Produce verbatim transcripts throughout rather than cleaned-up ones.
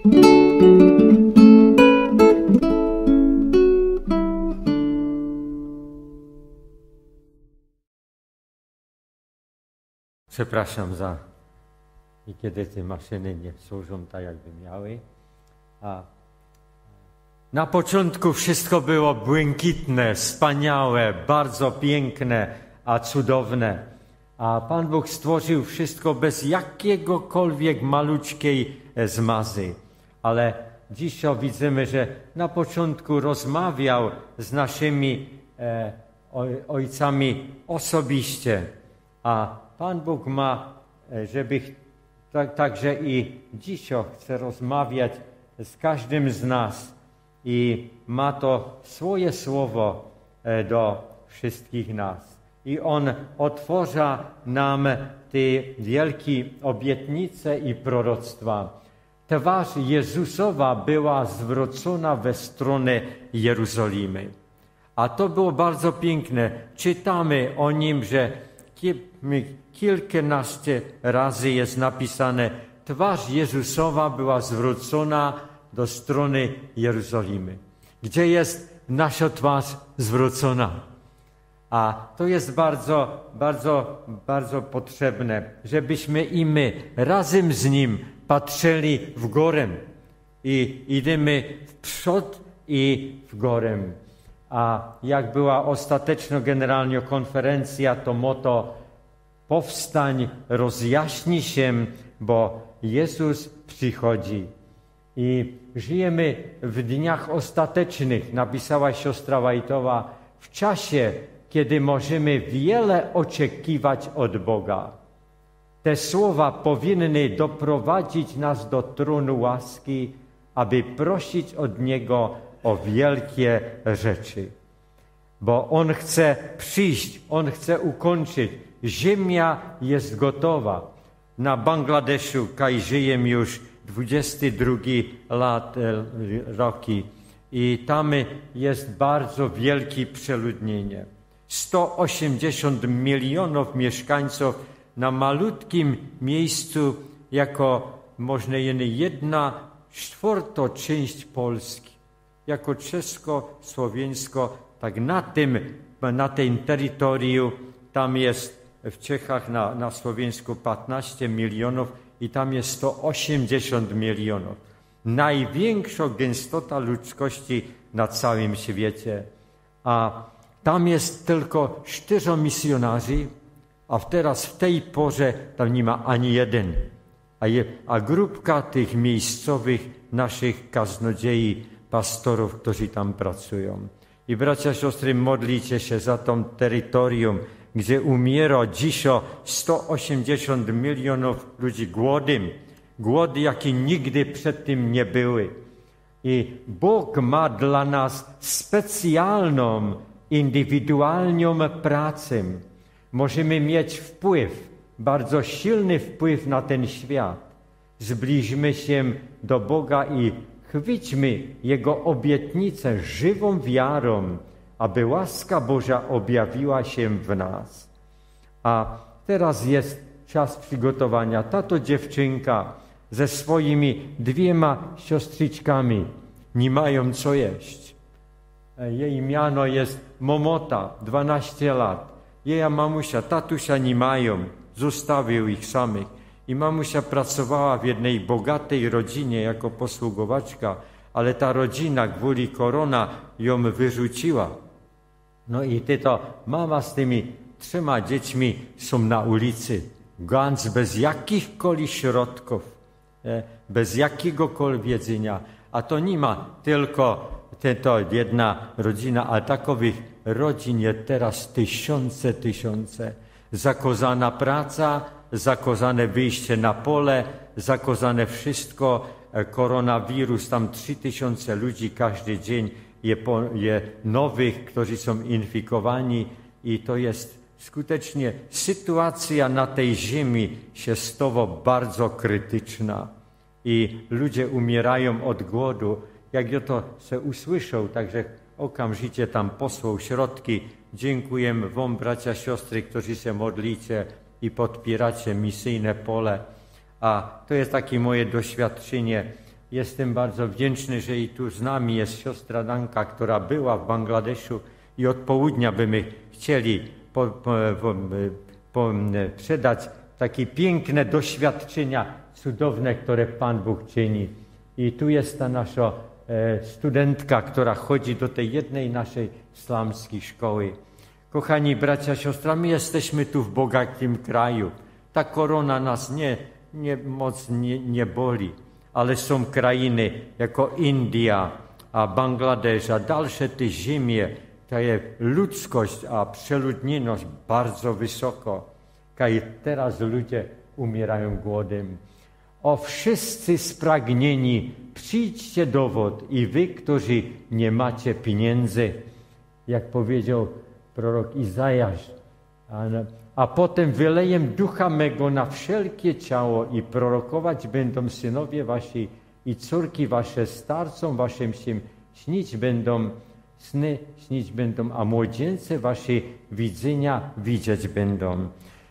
Przepraszam za i kiedy te maszyny nie służą tak, jakby miały. A na początku wszystko było błękitne, wspaniałe, bardzo piękne, a cudowne. A Pan Bóg stworzył wszystko bez jakiegokolwiek maluczkiej zmazy. Ale dzisiaj widzimy, że na początku rozmawiał z naszymi e, ojcami osobiście. A Pan Bóg ma, żeby tak, także i dzisiaj chce rozmawiać z każdym z nas i ma to swoje słowo do wszystkich nas. I On otworza nam te wielkie obietnice i proroctwa. Twarz Jezusowa była zwrócona we stronę Jerozolimy. A to było bardzo piękne. Czytamy o Nim, że kilkanaście razy jest napisane, twarz Jezusowa była zwrócona do strony Jerozolimy. Gdzie jest nasza twarz zwrócona? A to jest bardzo, bardzo, bardzo potrzebne, żebyśmy i my razem z Nim patrzyli w górę i idziemy w przód i w górę. A jak była ostateczna generalna konferencja, to motto powstań, rozjaśnij się, bo Jezus przychodzi. I żyjemy w dniach ostatecznych, napisała siostra Wajtowa, w czasie, kiedy możemy wiele oczekiwać od Boga. Te słowa powinny doprowadzić nas do tronu łaski, aby prosić od Niego o wielkie rzeczy. Bo On chce przyjść, On chce ukończyć. Ziemia jest gotowa. Na Bangladeszu, kaj żyję już dwudziesty drugi lat, roki i tam jest bardzo wielkie przeludnienie. sto osiemdziesiąt milionów mieszkańców na malutkim miejscu, jako można jedna czwarta część Polski. Jako czesko-słowiańsko, tak na tym, na tym terytorium, tam jest w Czechach na, na Słowiańsku piętnaście milionów i tam jest sto osiemdziesiąt milionów. Największa gęstota ludzkości na całym świecie. A tam jest tylko cztery misjonarzy, a teraz w tej porze tam nie ma ani jeden. A, je, a grupka tych miejscowych naszych kaznodziei, pastorów, którzy tam pracują. I bracia, siostry, modlicie się za to terytorium, gdzie umiera dzisiaj sto osiemdziesiąt milionów ludzi głodem. Głody, jakie nigdy przed tym nie były. I Bóg ma dla nas specjalną, indywidualną pracę. Możemy mieć wpływ, bardzo silny wpływ na ten świat. Zbliżmy się do Boga i chwyćmy Jego obietnicę żywą wiarą, aby łaska Boża objawiła się w nas. A teraz jest czas przygotowania. Tato dziewczynka ze swoimi dwiema siostrzyczkami nie mają co jeść. Jej miano jest Momota, dwanaście lat. Jej mamusia, tatusia nie mają, zostawił ich samych. I mamusia pracowała w jednej bogatej rodzinie jako posługowaczka, ale ta rodzina gwoli korona ją wyrzuciła. No i ty to mama z tymi trzema dziećmi są na ulicy, ganz bez jakichkolwiek środków, bez jakiegokolwiek jedzenia. A to nie ma tylko to jedna rodzina, a takowych rodzin jest teraz tysiące, tysiące. Zakazana praca, zakazane wyjście na pole, zakazane wszystko, koronawirus, tam trzy tysiące ludzi każdy dzień je, je nowych, którzy są infikowani i to jest skutecznie sytuacja na tej ziemi się stawa bardzo krytyczna i ludzie umierają od głodu. Jak ja to se usłyszał, także okamżycie tam posłał środki. Dziękuję wam, bracia, siostry, którzy się modlicie i podpieracie misyjne pole. A to jest takie moje doświadczenie. jestem bardzo wdzięczny, że i tu z nami jest siostra Danka, która była w Bangladeszu i od południa by my chcieli po, po, po, po, przedać takie piękne doświadczenia cudowne, które Pan Bóg czyni. I tu jest ta nasza e, studentka, która chodzi do tej jednej naszej islamskiej szkoły. Kochani bracia, siostra, my jesteśmy tu w bogatym kraju. Ta korona nas nie, nie mocno nie, nie boli, ale są krainy jako India, a Bangladesz, a dalsze te ziemie, ta ludzkość, a przeludniość bardzo wysoko. Kaj teraz ludzie umierają głodem. O wszyscy spragnieni, przyjdźcie do wód i wy, którzy nie macie pieniędzy, jak powiedział prorok Izajasz, a, a potem wyleję ducha mego na wszelkie ciało i prorokować będą synowie wasi i córki wasze, starcom waszym się śnić będą, sny śnić będą, a młodzieńcy wasze widzenia widzieć będą.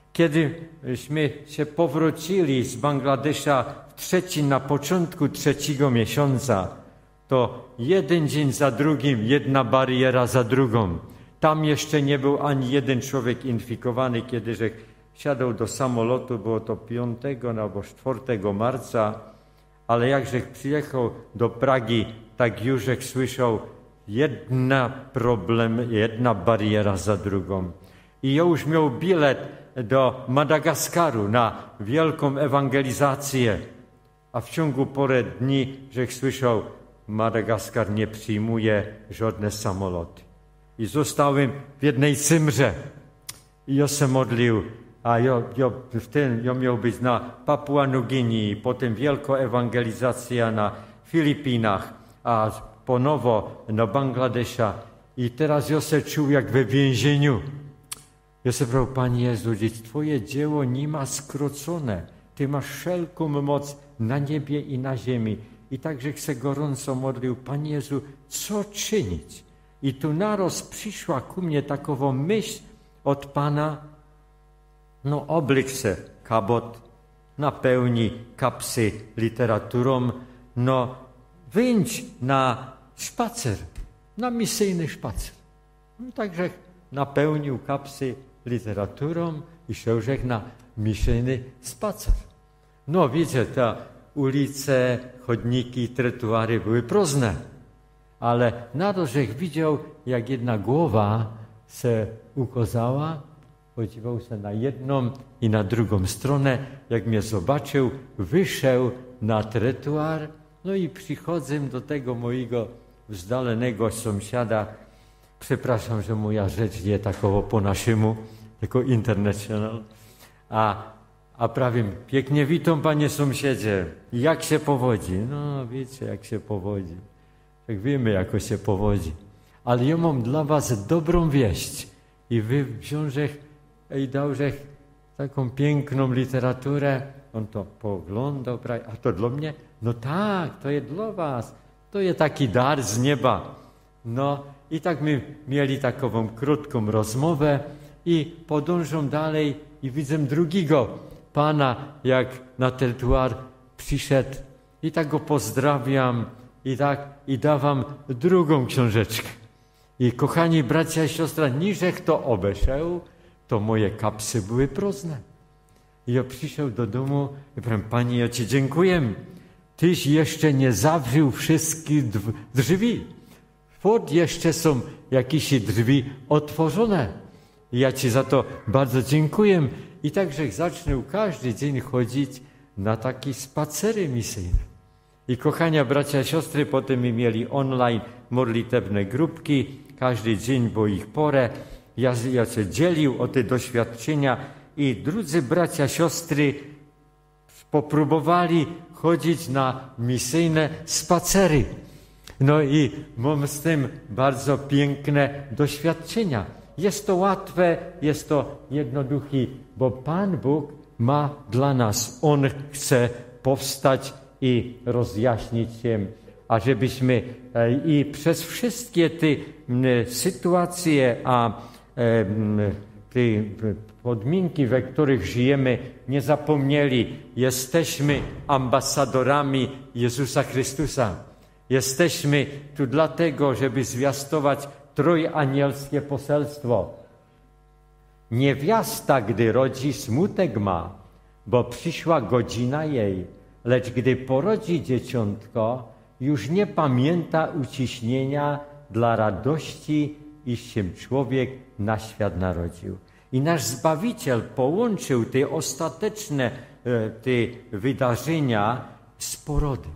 Kiedyśmy się powrócili z Bangladesza w trzeci, na początku trzeciego miesiąca, to jeden dzień za drugim, jedna bariera za drugą. Tam jeszcze nie był ani jeden człowiek infikowany, kiedy że wsiadał do samolotu, było to piątego albo czwartego marca, ale jakże przyjechał do Pragi, tak już słyszał, jedna problem, jedna bariera za drugą. I ja już miał bilet do Madagaskaru na wielką ewangelizację, a w ciągu parę dni, że słyszał, Madagaskar nie przyjmuje żadne samoloty. I zostałem w jednej cymrze. I ja się modlił, a ja, ja, w tym, ja miał być na Papua Nugini, potem wielka ewangelizacja na Filipinach, a ponowo na Bangladesza. I teraz ja się czuł jak we więzieniu. Ja się brał, Panie Jezu, Twoje dzieło nie ma skrócone. Ty masz wszelką moc na niebie i na ziemi. I także się gorąco modlił, Panie Jezu, co czynić? I tu naraz przyszła ku mnie takowa myśl od Pana, no oblicz se kabot, napełni kapsy literaturą, no wyjdź na spacer, na misyjny spacer. No, także napełnił kapsy literaturą i szedł na misyjny spacer. No wiecie, te ulice, chodniki, trotuary były próżne. Ale na to, że widział, jak jedna głowa się ukazała, podziwał się na jedną i na drugą stronę. Jak mnie zobaczył, wyszedł na trotuar, no i przychodzę do tego mojego wzdalenego sąsiada. Przepraszam, że moja rzecz nie takowo po naszemu, tylko international. A, a prawie pięknie witam, panie sąsiedzie. Jak się powodzi? No wiecie, jak się powodzi. Tak wiemy, jak się powodzi. Ale ja mam dla was dobrą wieść. I wy wziążech i dałżech taką piękną literaturę. On to poglądał, a to dla mnie? No tak, to jest dla was. To jest taki dar z nieba. No i tak my mieli takową krótką rozmowę i podążam dalej i widzę drugiego pana, jak na trotuar przyszedł i tak go pozdrawiam i tak i dawam drugą książeczkę. I kochani bracia i siostra, niżech to obeszedł, to moje kapsy były próżne. I ja przyszedł do domu i powiem, Panie, ja Ci dziękuję. Tyś jeszcze nie zawrzył wszystkich drzwi. Wod jeszcze są jakieś drzwi otworzone. I ja Ci za to bardzo dziękuję. I także zacznę każdy dzień chodzić na takie spacery misyjne. I kochania bracia i siostry, potem my mieli online modlitewne grupki. Każdy dzień było ich porę. Ja, ja się dzielił o te doświadczenia i drudzy bracia, siostry popróbowali chodzić na misyjne spacery. No i mam z tym bardzo piękne doświadczenia. Jest to łatwe, jest to jednoduche, bo Pan Bóg ma dla nas. On chce powstać i rozjaśnić się, a żebyśmy i przez wszystkie te sytuacje, a te podmínky, ve których żyjemy, nie zapomnieli. Jesteśmy ambasadorami Jezusa Chrystusa. Jesteśmy tu dlatego, żeby zwiastować trójanielskie poselstwo. Niewiasta, gdy rodzi, smutek ma, bo przyszła godzina jej, lecz gdy porodzi dzieciątko, już nie pamięta uciśnienia dla radości, iż się człowiek na świat narodził. I nasz Zbawiciel połączył te ostateczne te wydarzenia z porodem.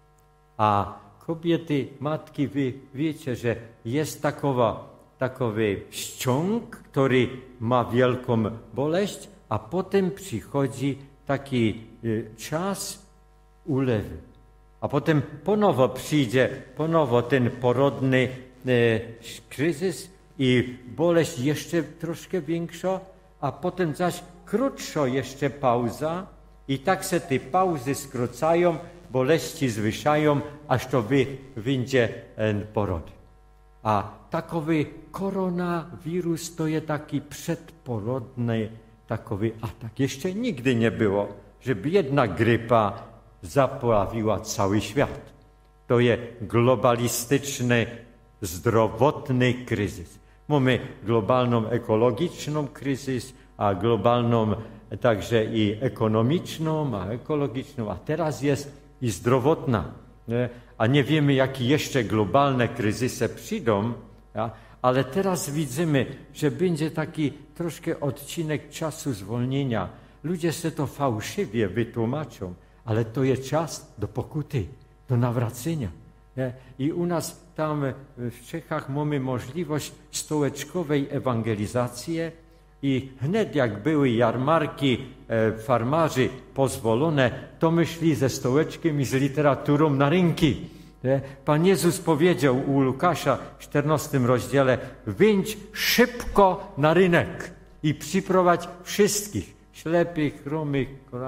A kobiety, matki, wy wiecie, że jest takowa, takowy ściąg, który ma wielką boleść, a potem przychodzi taki czas ulewy. A potem ponowo przyjdzie, ponowo ten porodny e, kryzys i boleść jeszcze troszkę większa, a potem zaś krótsza jeszcze pauza i tak se te pauzy skrócają, boleści zwyższają, aż to wy, wyjdzie porod. A takowy koronawirus to jest taki przedporodny takowy atak. Jeszcze nigdy nie było, żeby jedna grypa zaplawiła cały świat. To jest globalistyczny, zdrowotny kryzys. Mamy globalną ekologiczną kryzys, a globalną także i ekonomiczną, a ekologiczną, a teraz jest i zdrowotna. Nie? A nie wiemy, jakie jeszcze globalne kryzysy przyjdą, ja? Ale teraz widzimy, że będzie taki troszkę odcinek czasu zwolnienia. Ludzie sobie to fałszywie wytłumaczą, ale to jest czas do pokuty, do nawracenia. Nie? I u nas tam w Czechach mamy możliwość stołeczkowej ewangelizacji i wnet jak były jarmarki e, farmarzy pozwolone, to my szli ze stołeczkiem i z literaturą na rynki. Nie? Pan Jezus powiedział u Łukasza w czternastym rozdziale: wyjdź szybko na rynek i przyprowadź wszystkich, ślepych, chromych,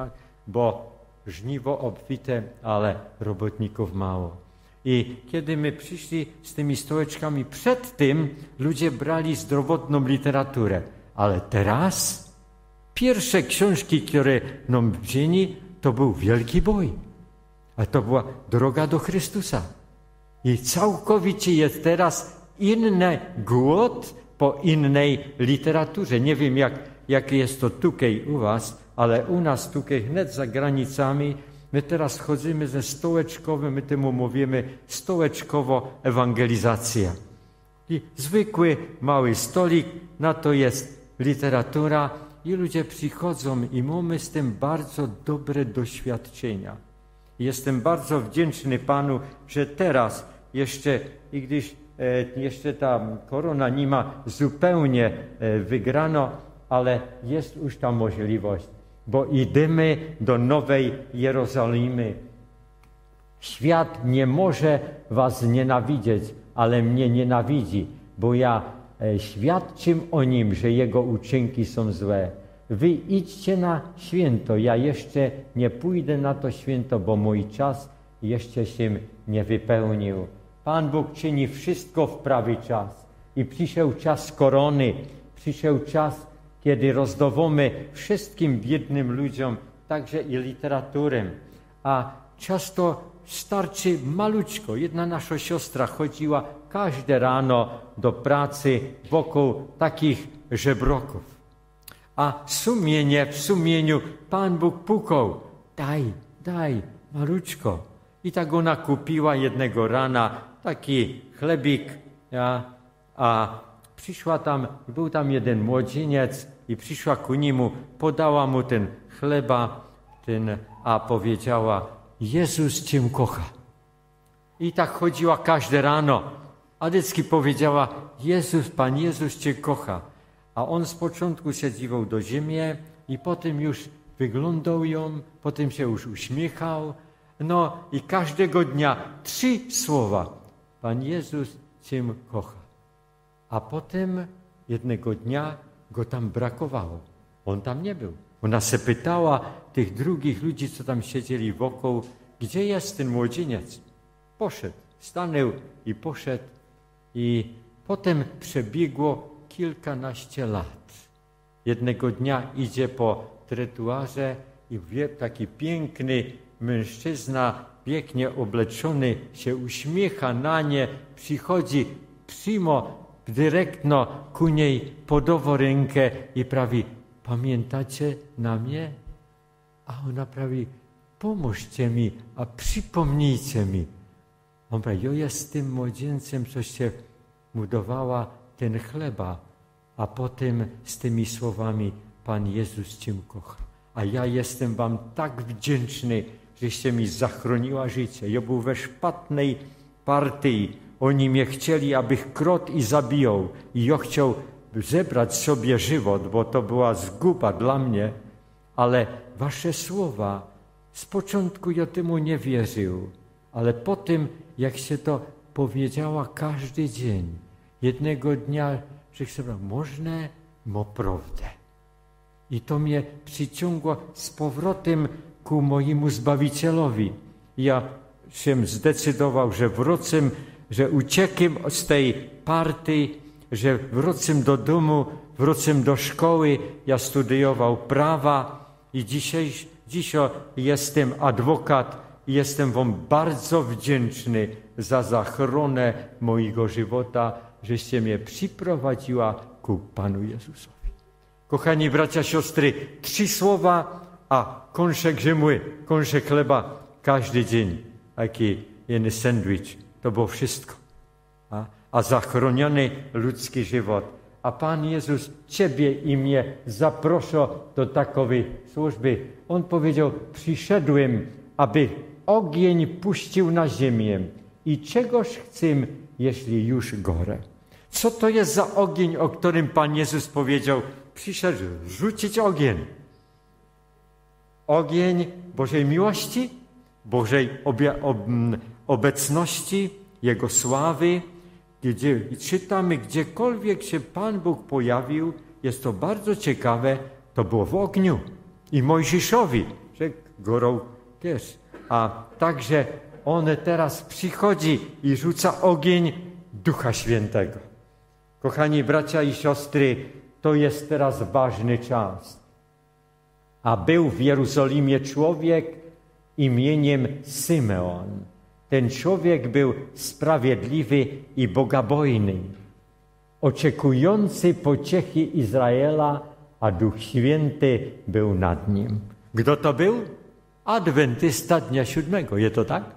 bo żniwo obfite, ale robotników mało. I kiedy my przyszli z tymi stołeczkami, przed tym ludzie brali zdrowotną literaturę. Ale teraz pierwsze książki, które nam wzięli, to był wielki boj. A to była droga do Chrystusa. I całkowicie jest teraz inny głód po innej literaturze. Nie wiem, jak, jak jest to tutaj u was, ale u nas tutaj, wnet za granicami, my teraz chodzimy ze stołeczkowym, my temu mówimy stołeczkowo ewangelizacja. I zwykły mały stolik, na to jest literatura i ludzie przychodzą i mamy z tym bardzo dobre doświadczenia. Jestem bardzo wdzięczny Panu, że teraz jeszcze, i gdyż e, jeszcze ta korona nie ma zupełnie e, wygrano, ale jest już ta możliwość, bo idziemy do Nowej Jerozolimy. Świat nie może was nienawidzieć, ale mnie nienawidzi, bo ja e, świadczę o nim, że jego uczynki są złe. Wy idźcie na święto, ja jeszcze nie pójdę na to święto, bo mój czas jeszcze się nie wypełnił. Pan Bóg czyni wszystko w prawy czas. I przyszedł czas korony, przyszedł czas, kiedy rozdawamy wszystkim biednym ludziom, także i literaturę. A często starczy maluczko. Jedna nasza siostra chodziła każde rano do pracy wokół takich żebroków. A sumienie, w sumieniu Pan Bóg pukał. Daj, daj, maluczko. I tak ona kupiła jednego rana taki chlebik, ja, a przyszła tam, był tam jeden młodzieniec i przyszła ku niemu, podała mu ten chleba, ten, a powiedziała: Jezus Cię kocha. I tak chodziła każde rano. A dziecki powiedziała: Jezus, Pan Jezus Cię kocha. A on z początku się dziwał do ziemi i potem już wyglądał ją, potem się już uśmiechał. No i każdego dnia trzy słowa: Pan Jezus Cię kocha. A potem jednego dnia go tam brakowało. On tam nie był. Ona se pytała tych drugich ludzi, co tam siedzieli wokół, gdzie jest ten młodzieniec? Poszedł, stanął i poszedł. I potem przebiegło kilkanaście lat. Jednego dnia idzie po trotuarze i taki piękny mężczyzna, pięknie obleczony, się uśmiecha na nie, przychodzi przymo, dyrektno ku niej, podawa rękę i prawi: pamiętacie na mnie? A ona prawi: pomóżcie mi, a przypomnijcie mi. On prawi: ja jest tym młodzieńcem, coście mu dawała ten chleba, a potem z tymi słowami: Pan Jezus Cię kocha, a ja jestem wam tak wdzięczny, żeście mi zachroniła życie. Ja był we szpatnej partii. Oni mnie chcieli, abych krot i zabijał. I ja chciał zebrać sobie żywot, bo to była zguba dla mnie. Ale wasze słowa, z początku ja temu nie wierzył. Ale po tym, jak się to powiedziała każdy dzień, jednego dnia, że sobie można mo prawdę. I to mnie przyciągło z powrotem ku mojemu Zbawicielowi. Ja się zdecydował, że wrócę, że uciekłem z tej partii, że wrócę do domu, wrócę do szkoły. Ja studiował prawa i dzisiaj, dzisiaj jestem adwokat i jestem wam bardzo wdzięczny za zachronę mojego żywota, żeście mnie przyprowadziła ku Panu Jezusowi. Kochani bracia, siostry, trzy słowa, a kąszek ziemły, kąszek chleba każdy dzień, taki jeden sandwich, to było wszystko. A, a zachroniony ludzki żywot. A Pan Jezus Ciebie i mnie zaprasza do takowej służby. On powiedział: przyszedłem, aby ogień puścił na ziemię. I czegoż chcę, jeśli już gorę? Co to jest za ogień, o którym Pan Jezus powiedział: przyszedł rzucić ogień? Ogień Bożej miłości, Bożej obie, ob, obecności, Jego sławy. Gdzie czytamy, gdziekolwiek się Pan Bóg pojawił, jest to bardzo ciekawe, to było w ogniu. I Mojżeszowi, że gorą też. A także On teraz przychodzi i rzuca ogień Ducha Świętego. Kochani bracia i siostry, to jest teraz ważny czas. A był w Jerozolimie człowiek imieniem Symeon. Ten człowiek był sprawiedliwy i bogobojny, oczekujący pociechy Izraela, a Duch Święty był nad nim. Kto to był? Adwentysta dnia siódmego, jest to tak?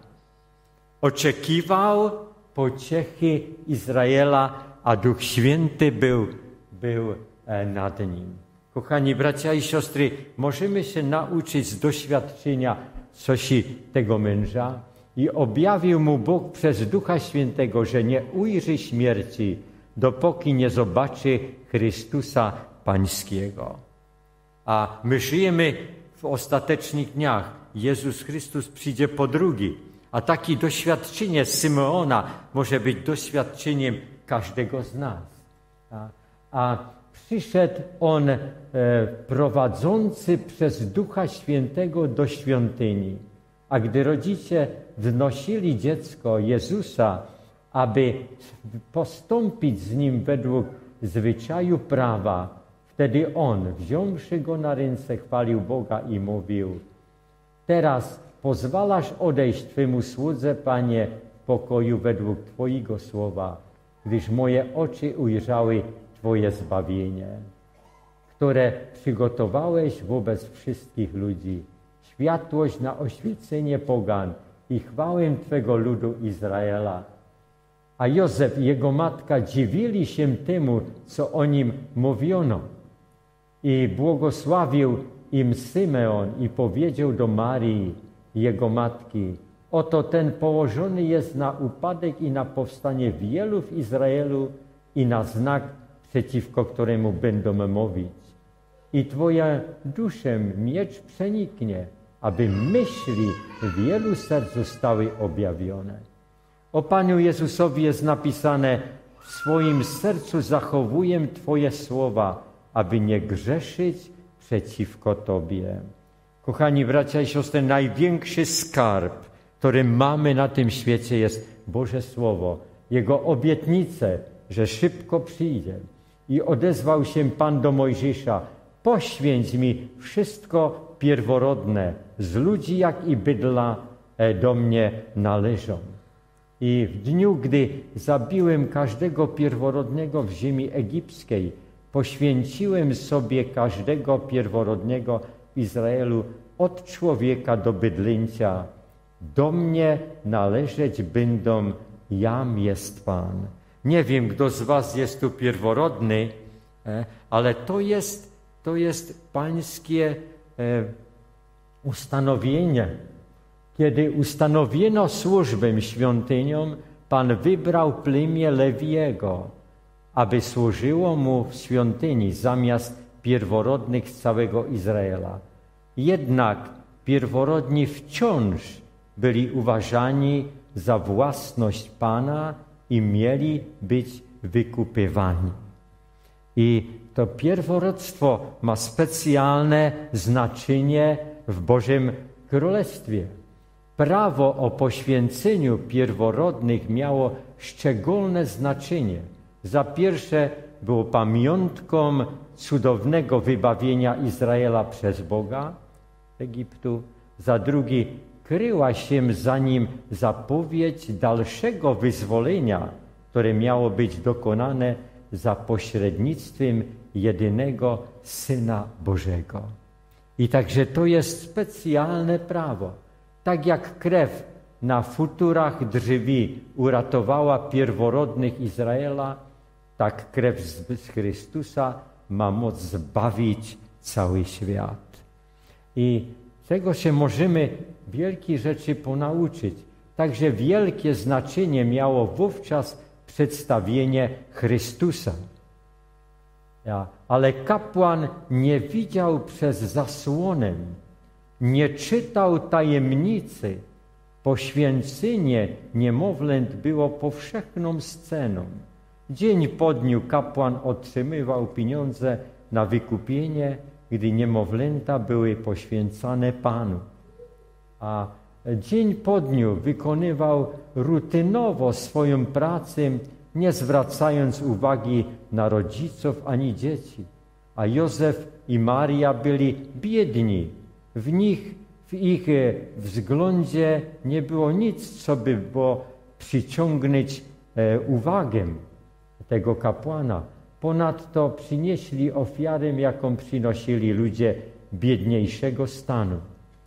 Oczekiwał pociechy Izraela, a Duch Święty był, był nad nim. Kochani bracia i siostry, możemy się nauczyć z doświadczenia coś tego męża. I objawił mu Bóg przez Ducha Świętego, że nie ujrzy śmierci, dopóki nie zobaczy Chrystusa Pańskiego. A my żyjemy w ostatecznych dniach. Jezus Chrystus przyjdzie po drugi. A takie doświadczenie Symeona może być doświadczeniem każdego z nas. A, a przyszedł on e, prowadzący przez Ducha Świętego do świątyni. A gdy rodzice wnosili dziecko Jezusa, aby postąpić z nim według zwyczaju prawa, wtedy on, wziąwszy go na ręce, chwalił Boga i mówił: teraz pozwalasz odejść Twemu słudze, Panie, w pokoju według Twojego słowa, gdyż moje oczy ujrzały Twoje zbawienie, które przygotowałeś wobec wszystkich ludzi, światłość na oświecenie pogan i chwałę Twego ludu Izraela. A Józef i jego matka dziwili się temu, co o nim mówiono. I błogosławił im Symeon i powiedział do Marii, jego matki: oto ten położony jest na upadek i na powstanie wielu w Izraelu i na znak, przeciwko któremu będą mówić. I Twoja duszę miecz przeniknie, aby myśli wielu serc zostały objawione. O Panu Jezusowi jest napisane: w swoim sercu zachowuję Twoje słowa, aby nie grzeszyć przeciwko Tobie. Kochani bracia i siostry, największy skarb, który mamy na tym świecie, jest Boże Słowo. Jego obietnice, że szybko przyjdzie. I odezwał się Pan do Mojżesza: poświęć mi wszystko pierworodne, z ludzi jak i bydla do mnie należą. I w dniu, gdy zabiłem każdego pierworodnego w ziemi egipskiej, poświęciłem sobie każdego pierworodnego w Izraelu od człowieka do bydlęcia. Do mnie należeć będą, jam jest Pan. Nie wiem, kto z was jest tu pierworodny, ale to jest, to jest pańskie ustanowienie. Kiedy ustanowiono służbę świątynią, Pan wybrał plemię Lewiego, aby służyło mu w świątyni zamiast pierworodnych z całego Izraela. Jednak pierworodni wciąż byli uważani za własność Pana i mieli być wykupywani. I to pierworództwo ma specjalne znaczenie w Bożym Królestwie. Prawo o poświęceniu pierworodnych miało szczególne znaczenie. Za pierwsze było pamiątką cudownego wybawienia Izraela przez Boga Egiptu. Za drugie kryła się za nim zapowiedź dalszego wyzwolenia, które miało być dokonane za pośrednictwem jedynego Syna Bożego. I także to jest specjalne prawo. Tak jak krew na futurach drzewi uratowała pierworodnych Izraela, tak krew z Chrystusa ma moc zbawić cały świat. I tego się możemy wielkie rzeczy ponauczyć. Także wielkie znaczenie miało wówczas przedstawienie Chrystusa. Ja, ale kapłan nie widział przez zasłonę, nie czytał tajemnicy. Poświęcenie niemowlęt było powszechną sceną. Dzień po dniu kapłan otrzymywał pieniądze na wykupienie, gdy niemowlęta były poświęcane Panu. A dzień po dniu wykonywał rutynowo swoją pracę, nie zwracając uwagi na rodziców ani dzieci. A Józef i Maria byli biedni. W nich, w ich względzie nie było nic, co by było przyciągnąć uwagę tego kapłana. Ponadto przynieśli ofiarę, jaką przynosili ludzie biedniejszego stanu.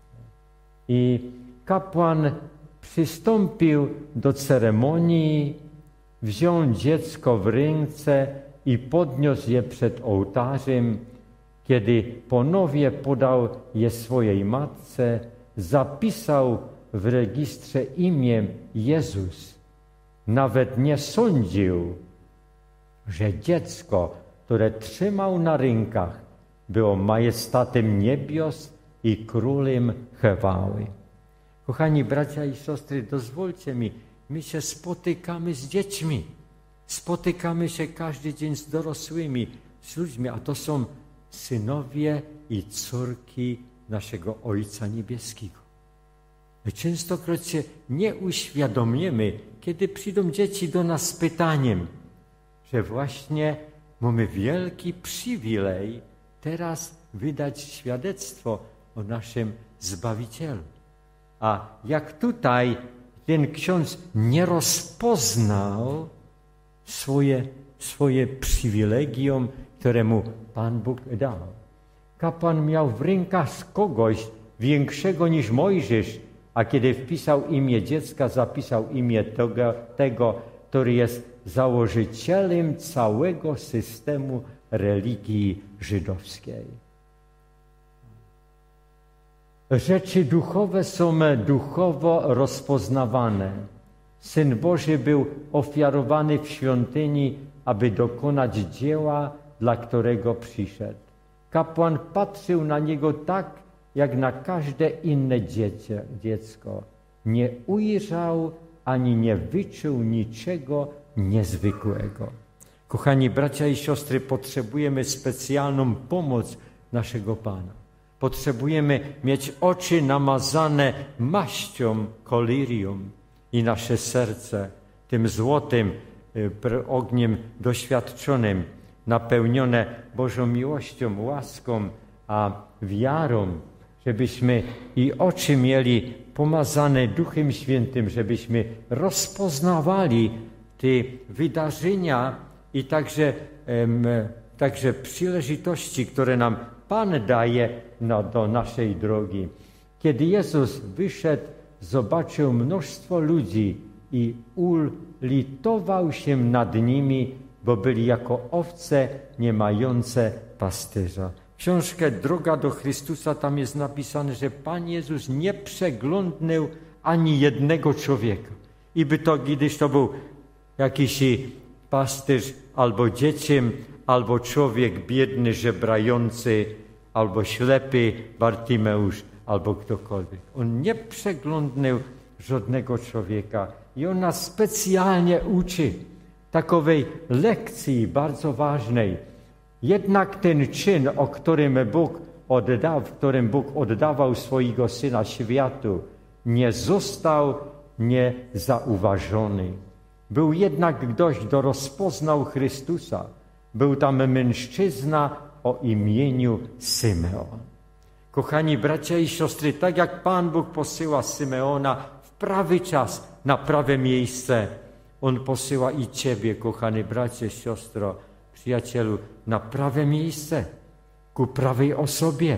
I kapłan przystąpił do ceremonii, wziął dziecko w ręce i podniósł je przed ołtarzem. Kiedy ponownie podał je swojej matce, zapisał w registrze imię Jezus. Nawet nie sądził, że dziecko, które trzymał na rękach, było majestatem niebios i królem chwały. Kochani bracia i siostry, dozwólcie mi, my się spotykamy z dziećmi. Spotykamy się każdy dzień z dorosłymi, z ludźmi, a to są synowie i córki naszego Ojca Niebieskiego. My częstokroć się nie uświadomimy, kiedy przyjdą dzieci do nas z pytaniem, że właśnie mamy wielki przywilej teraz wydać świadectwo o naszym Zbawicielu. A jak tutaj ten ksiądz nie rozpoznał swoje, swoje przywilegium, które mu Pan Bóg dał. Kapłan miał w rękach kogoś większego niż Mojżesz, a kiedy wpisał imię dziecka, zapisał imię tego, tego który jest założycielem całego systemu religii żydowskiej. Rzeczy duchowe są duchowo rozpoznawane. Syn Boży był ofiarowany w świątyni, aby dokonać dzieła, dla którego przyszedł. Kapłan patrzył na niego tak, jak na każde inne dziecię, dziecko. Nie ujrzał ani nie wyczuł niczego niezwykłego. Kochani bracia i siostry, potrzebujemy specjalną pomoc naszego Pana. Potrzebujemy mieć oczy namazane maścią, kolirium i nasze serce tym złotym ogniem doświadczonym napełnione Bożą miłością, łaską, a wiarą, żebyśmy i oczy mieli pomazane Duchem Świętym, żebyśmy rozpoznawali te wydarzenia i także, em, także przyleżitości, które nam Pan daje no, do naszej drogi. Kiedy Jezus wyszedł, zobaczył mnóstwo ludzi i ulitował się nad nimi, bo byli jako owce nie mające pasterza. Książkę Droga do Chrystusa, tam jest napisane, że Pan Jezus nie przeglądnął ani jednego człowieka. I by to, kiedyś to był jakiś pasterz albo dzieciem, albo człowiek biedny, żebrający, albo ślepy Bartimeusz, albo ktokolwiek. On nie przeglądnął żadnego człowieka i on nas specjalnie uczy takowej lekcji bardzo ważnej. Jednak ten czyn, o którym Bóg oddał, w którym Bóg oddawał swojego Syna światu, nie został niezauważony. Był jednak ktoś, kto rozpoznał Chrystusa. Był tam mężczyzna o imieniu Symeon. Kochani bracia i siostry, tak jak Pan Bóg posyła Symeona w prawy czas, na prawe miejsce, On posyła i ciebie, kochany bracie, siostro, przyjacielu, na prawe miejsce, ku prawej osobie,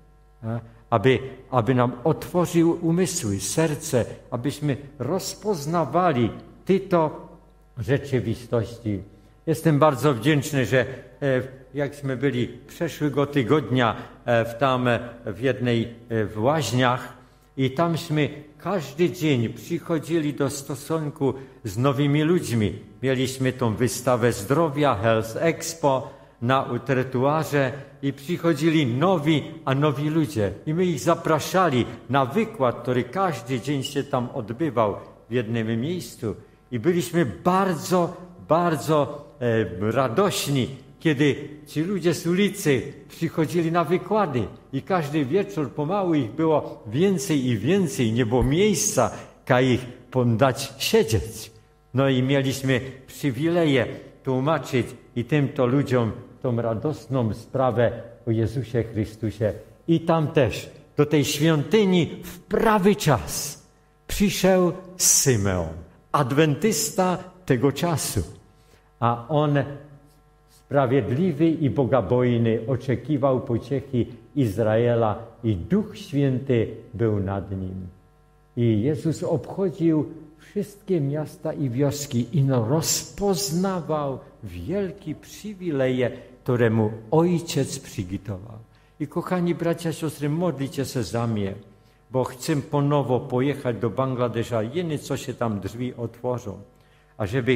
aby, aby nam otworzył umysły, serce, abyśmy rozpoznawali tyto rzeczywistości. Jestem bardzo wdzięczny, że jakśmy byli przeszłego tygodnia w tam w jednej w Łaźniach i tamśmy każdy dzień przychodzili do stosunku z nowymi ludźmi. Mieliśmy tą wystawę zdrowia, Health Expo na tretuarze i przychodzili nowi, a nowi ludzie. I my ich zapraszali na wykład, który każdy dzień się tam odbywał w jednym miejscu. I byliśmy bardzo, bardzo e, radośni, kiedy ci ludzie z ulicy przychodzili na wykłady i każdy wieczór pomału ich było więcej i więcej, nie było miejsca, ka ich dać siedzieć. No i mieliśmy przywileje tłumaczyć i tymto ludziom tą radosną sprawę o Jezusie Chrystusie. I tam też do tej świątyni w prawy czas przyszedł Symeon, adwentysta tego czasu, a on sprawiedliwy i bogobojny oczekiwał pociechy Izraela i Duch Święty był nad nim. I Jezus obchodził wszystkie miasta i wioski i no rozpoznawał wielkie przywileje, które mu Ojciec przygotował. I kochani bracia, siostry, modlicie się za mnie, bo chcę ponowo pojechać do Bangladesza, jeny co się tam drzwi otworzą, a żeby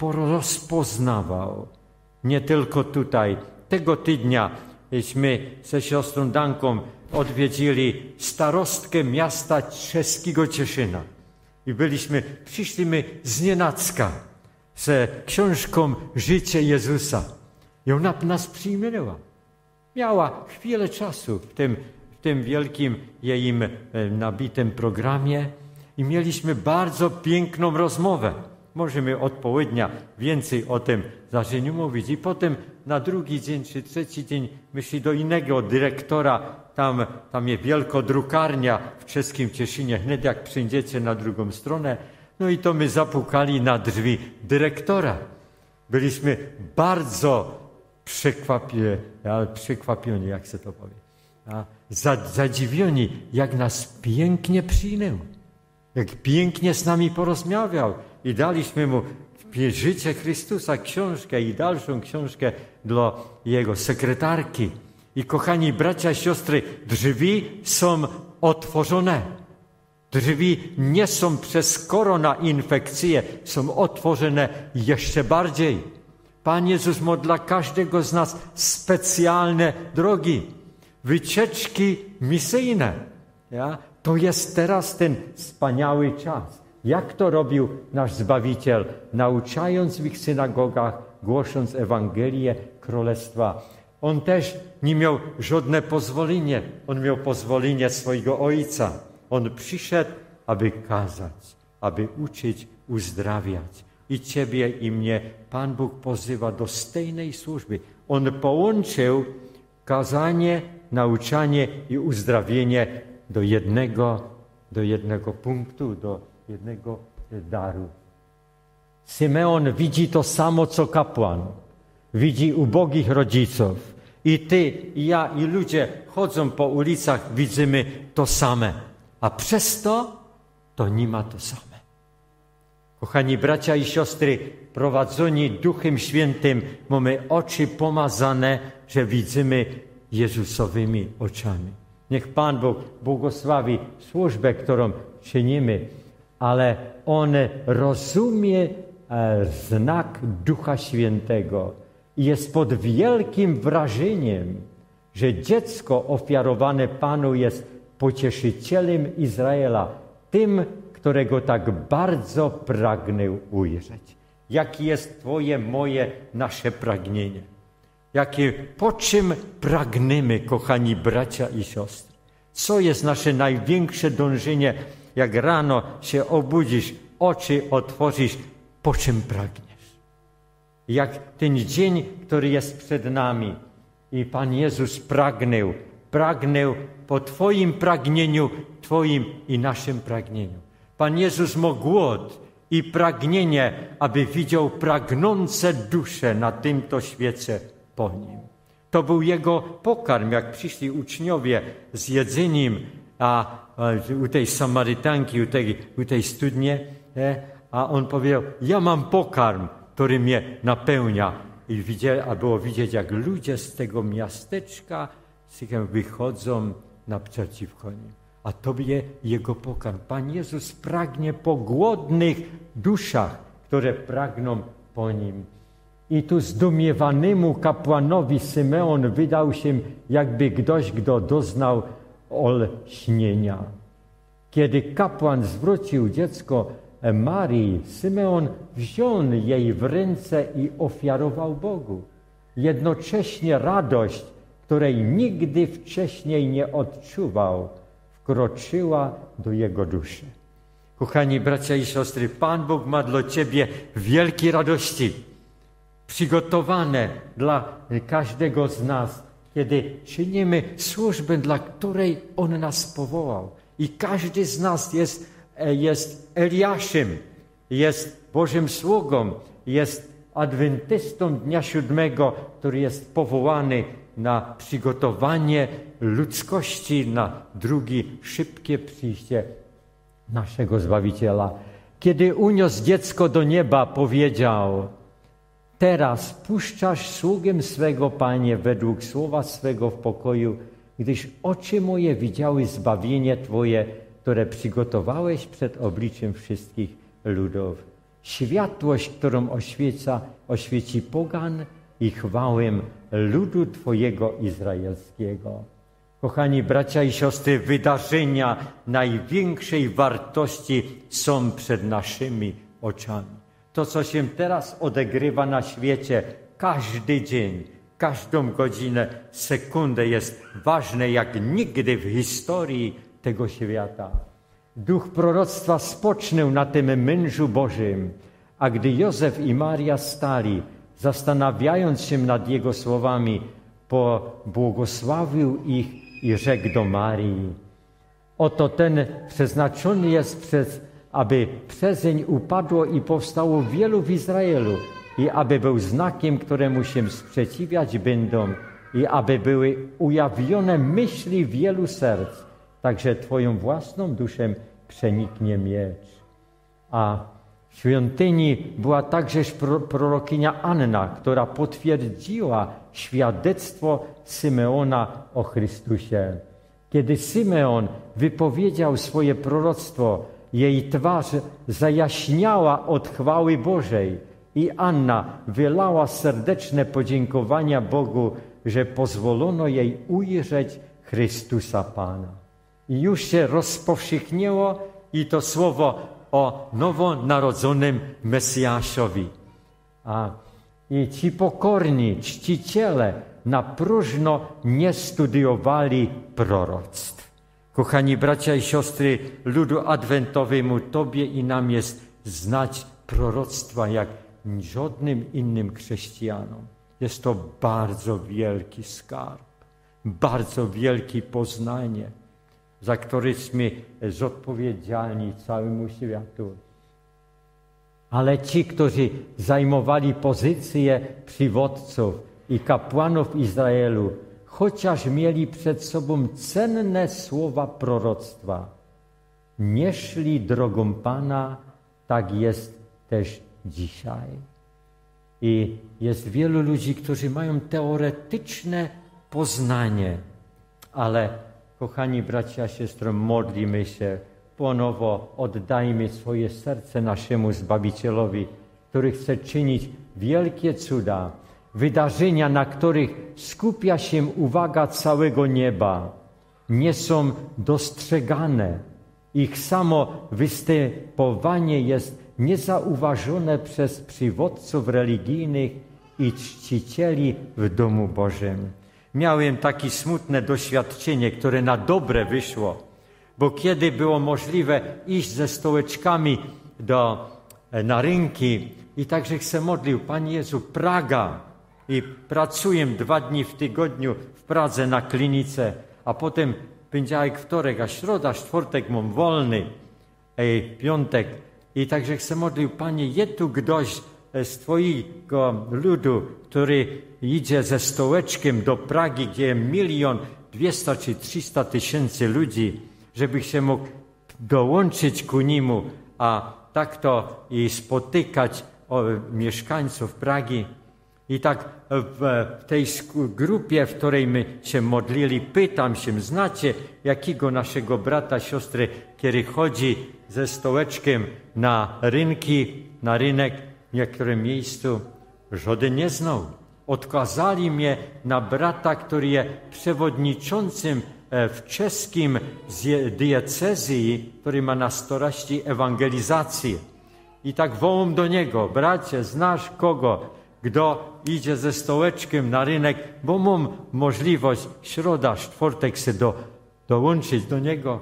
porozpoznawał. Nie tylko tutaj. Tego tygodnia myśmy ze siostrą Danką odwiedzili starostkę miasta czeskiego Cieszyna. I byliśmy, przyszliśmy z nienacka z książką Życie Jezusa. I ona nas przyjmowała. Miała chwilę czasu w tym, w tym wielkim jej nabitym programie i mieliśmy bardzo piękną rozmowę. Możemy od południa więcej o tym zaczęciu mówić. I potem na drugi dzień czy trzeci dzień myśli do innego dyrektora. Tam, tam jest wielka drukarnia w czeskim Cieszynie. Wnet jak przyjdziecie na drugą stronę. No i to my zapukali na drzwi dyrektora. Byliśmy bardzo przekwapieni, przekwapieni, jak się to powie. A zadziwieni, jak nas pięknie przyjął. Jak pięknie z nami porozmawiał. I daliśmy mu Życie Chrystusa, książkę i dalszą książkę dla jego sekretarki. I kochani bracia i siostry, drzwi są otworzone. Drzwi nie są przez koronainfekcję, są otworzone jeszcze bardziej. Pan Jezus ma dla każdego z nas specjalne drogi, wycieczki misyjne. Ja? To jest teraz ten wspaniały czas. Jak to robił nasz Zbawiciel, nauczając w ich synagogach, głosząc Ewangelię Królestwa. On też nie miał żadne pozwolenie. On miał pozwolenie swojego Ojca. On przyszedł, aby kazać, aby uczyć, uzdrawiać. I ciebie, i mnie Pan Bóg pozywa do stejnej służby. On połączył kazanie, nauczanie i uzdrawienie do jednego, do jednego punktu, do jednego daru. Symeon widzi to samo, co kapłan. Widzi ubogich rodziców. I ty, i ja, i ludzie chodzą po ulicach, widzimy to same. A przez to, to nie ma to same. Kochani bracia i siostry, prowadzeni Duchem Świętym, mamy oczy pomazane, że widzimy Jezusowymi oczami. Niech Pan Bóg błogosławi służbę, którą czynimy, ale On rozumie e, znak Ducha Świętego i jest pod wielkim wrażeniem, że dziecko ofiarowane Panu jest pocieszycielem Izraela, tym, którego tak bardzo pragnę ujrzeć. Jakie jest Twoje, moje, nasze pragnienie? Jakie, po czym pragniemy, kochani bracia i siostry? Co jest nasze największe dążenie, jak rano się obudzisz, oczy otworzysz, po czym pragniesz? Jak ten dzień, który jest przed nami i Pan Jezus pragnął, pragnął po Twoim pragnieniu, Twoim i naszym pragnieniu. Pan Jezus ma głód i pragnienie, aby widział pragnące dusze na tym to świecie po Nim. To był Jego pokarm, jak przyszli uczniowie z jedzeniem a, a, u tej Samarytanki, u tej, u tej studnie, e, a On powiedział, ja mam pokarm, który mnie napełnia. I widzieli, a było widzieć, jak ludzie z tego miasteczka wychodzą naprzeciwko Nim. A Tobie Jego pokarm. Pan Jezus pragnie po głodnych duszach, które pragną po Nim. I tu zdumiewanemu kapłanowi Symeon wydał się jakby ktoś, kto doznał olśnienia. Kiedy kapłan zwrócił dziecko Marii, Symeon wziął jej w ręce i ofiarował Bogu. Jednocześnie radość, której nigdy wcześniej nie odczuwał, wkroczyła do jego duszy. Kochani bracia i siostry, Pan Bóg ma dla Ciebie wielkie radości, przygotowane dla każdego z nas, kiedy czynimy służbę, dla której On nas powołał. I każdy z nas jest, jest Eliaszem, jest Bożym sługą, jest adwentystą dnia siódmego, który jest powołany na przygotowanie ludzkości na drugie, szybkie przyjście naszego Zbawiciela. Kiedy uniósł dziecko do nieba, powiedział, teraz puszczasz sługę swego, Panie, według słowa swego w pokoju, gdyż oczy moje widziały zbawienie Twoje, które przygotowałeś przed obliczem wszystkich ludów. Światłość, którą oświeca, oświeci pogan i chwałę ludu Twojego izraelskiego. Kochani bracia i siostry, wydarzenia największej wartości są przed naszymi oczami. To, co się teraz odegrywa na świecie, każdy dzień, każdą godzinę, sekundę jest ważne jak nigdy w historii tego świata. Duch proroctwa spoczynął na tym mężu Bożym, a gdy Józef i Maria stali, zastanawiając się nad jego słowami, pobłogosławił ich i rzekł do Marii, oto ten przeznaczony jest, przez, aby przezeń upadło i powstało wielu w Izraelu i aby był znakiem, któremu się sprzeciwiać będą i aby były ujawnione myśli wielu serc, także Twoją własną duszę przeniknie miecz. A w świątyni była także prorokinia Anna, która potwierdziła świadectwo Symeona o Chrystusie. Kiedy Symeon wypowiedział swoje proroctwo, jej twarz zajaśniała od chwały Bożej i Anna wylała serdeczne podziękowania Bogu, że pozwolono jej ujrzeć Chrystusa Pana. I już się rozpowszechniło i to słowo o nowonarodzonym Mesjaszowi. A i ci pokorni czciciele na próżno nie studiowali proroctw. Kochani bracia i siostry, ludu adwentowemu, Tobie i nam jest znać proroctwa jak żadnym innym chrześcijanom. Jest to bardzo wielki skarb, bardzo wielkie poznanie, za któryśmy zodpowiedzialni całemu światu. Ale ci, którzy zajmowali pozycje przywódców i kapłanów Izraelu, chociaż mieli przed sobą cenne słowa proroctwa, nie szli drogą Pana, tak jest też dzisiaj. I jest wielu ludzi, którzy mają teoretyczne poznanie, ale kochani bracia, siostry, modlimy się, ponowo oddajmy swoje serce naszemu Zbawicielowi, który chce czynić wielkie cuda, wydarzenia, na których skupia się uwaga całego nieba, nie są dostrzegane. Ich samo występowanie jest niezauważone przez przywódców religijnych i czcicieli w domu Bożym. Miałem takie smutne doświadczenie, które na dobre wyszło, bo kiedy było możliwe iść ze stołeczkami do, na rynki i także chcę modlił, Panie Jezu, Praga, i pracuję dwa dni w tygodniu w Pradze na klinice, a potem poniedziałek, wtorek, a środa, czwartek mam wolny, ej, piątek. I także chcę modlił, Panie, jest tu ktoś z Twojego ludu, który idzie ze stołeczkiem do Pragi, gdzie jest milion dwieście czy trzysta tysięcy ludzi, żeby się mógł dołączyć ku niemu, a tak to i spotykać o, mieszkańców Pragi. I tak w, w tej grupie, w której my się modlili, pytam się, znacie jakiego naszego brata, siostry, który chodzi ze stołeczkiem na rynki, na rynek w niektórym miejscu? Żaden nie znał. Odkazali mnie na brata, który jest przewodniczącym w czeskim diecezji, który ma na starości ewangelizację. I tak wołam do niego, bracie, znasz kogo? Kto idzie ze stołeczkiem na rynek, bo mam możliwość środa, czwartek się do, dołączyć do niego.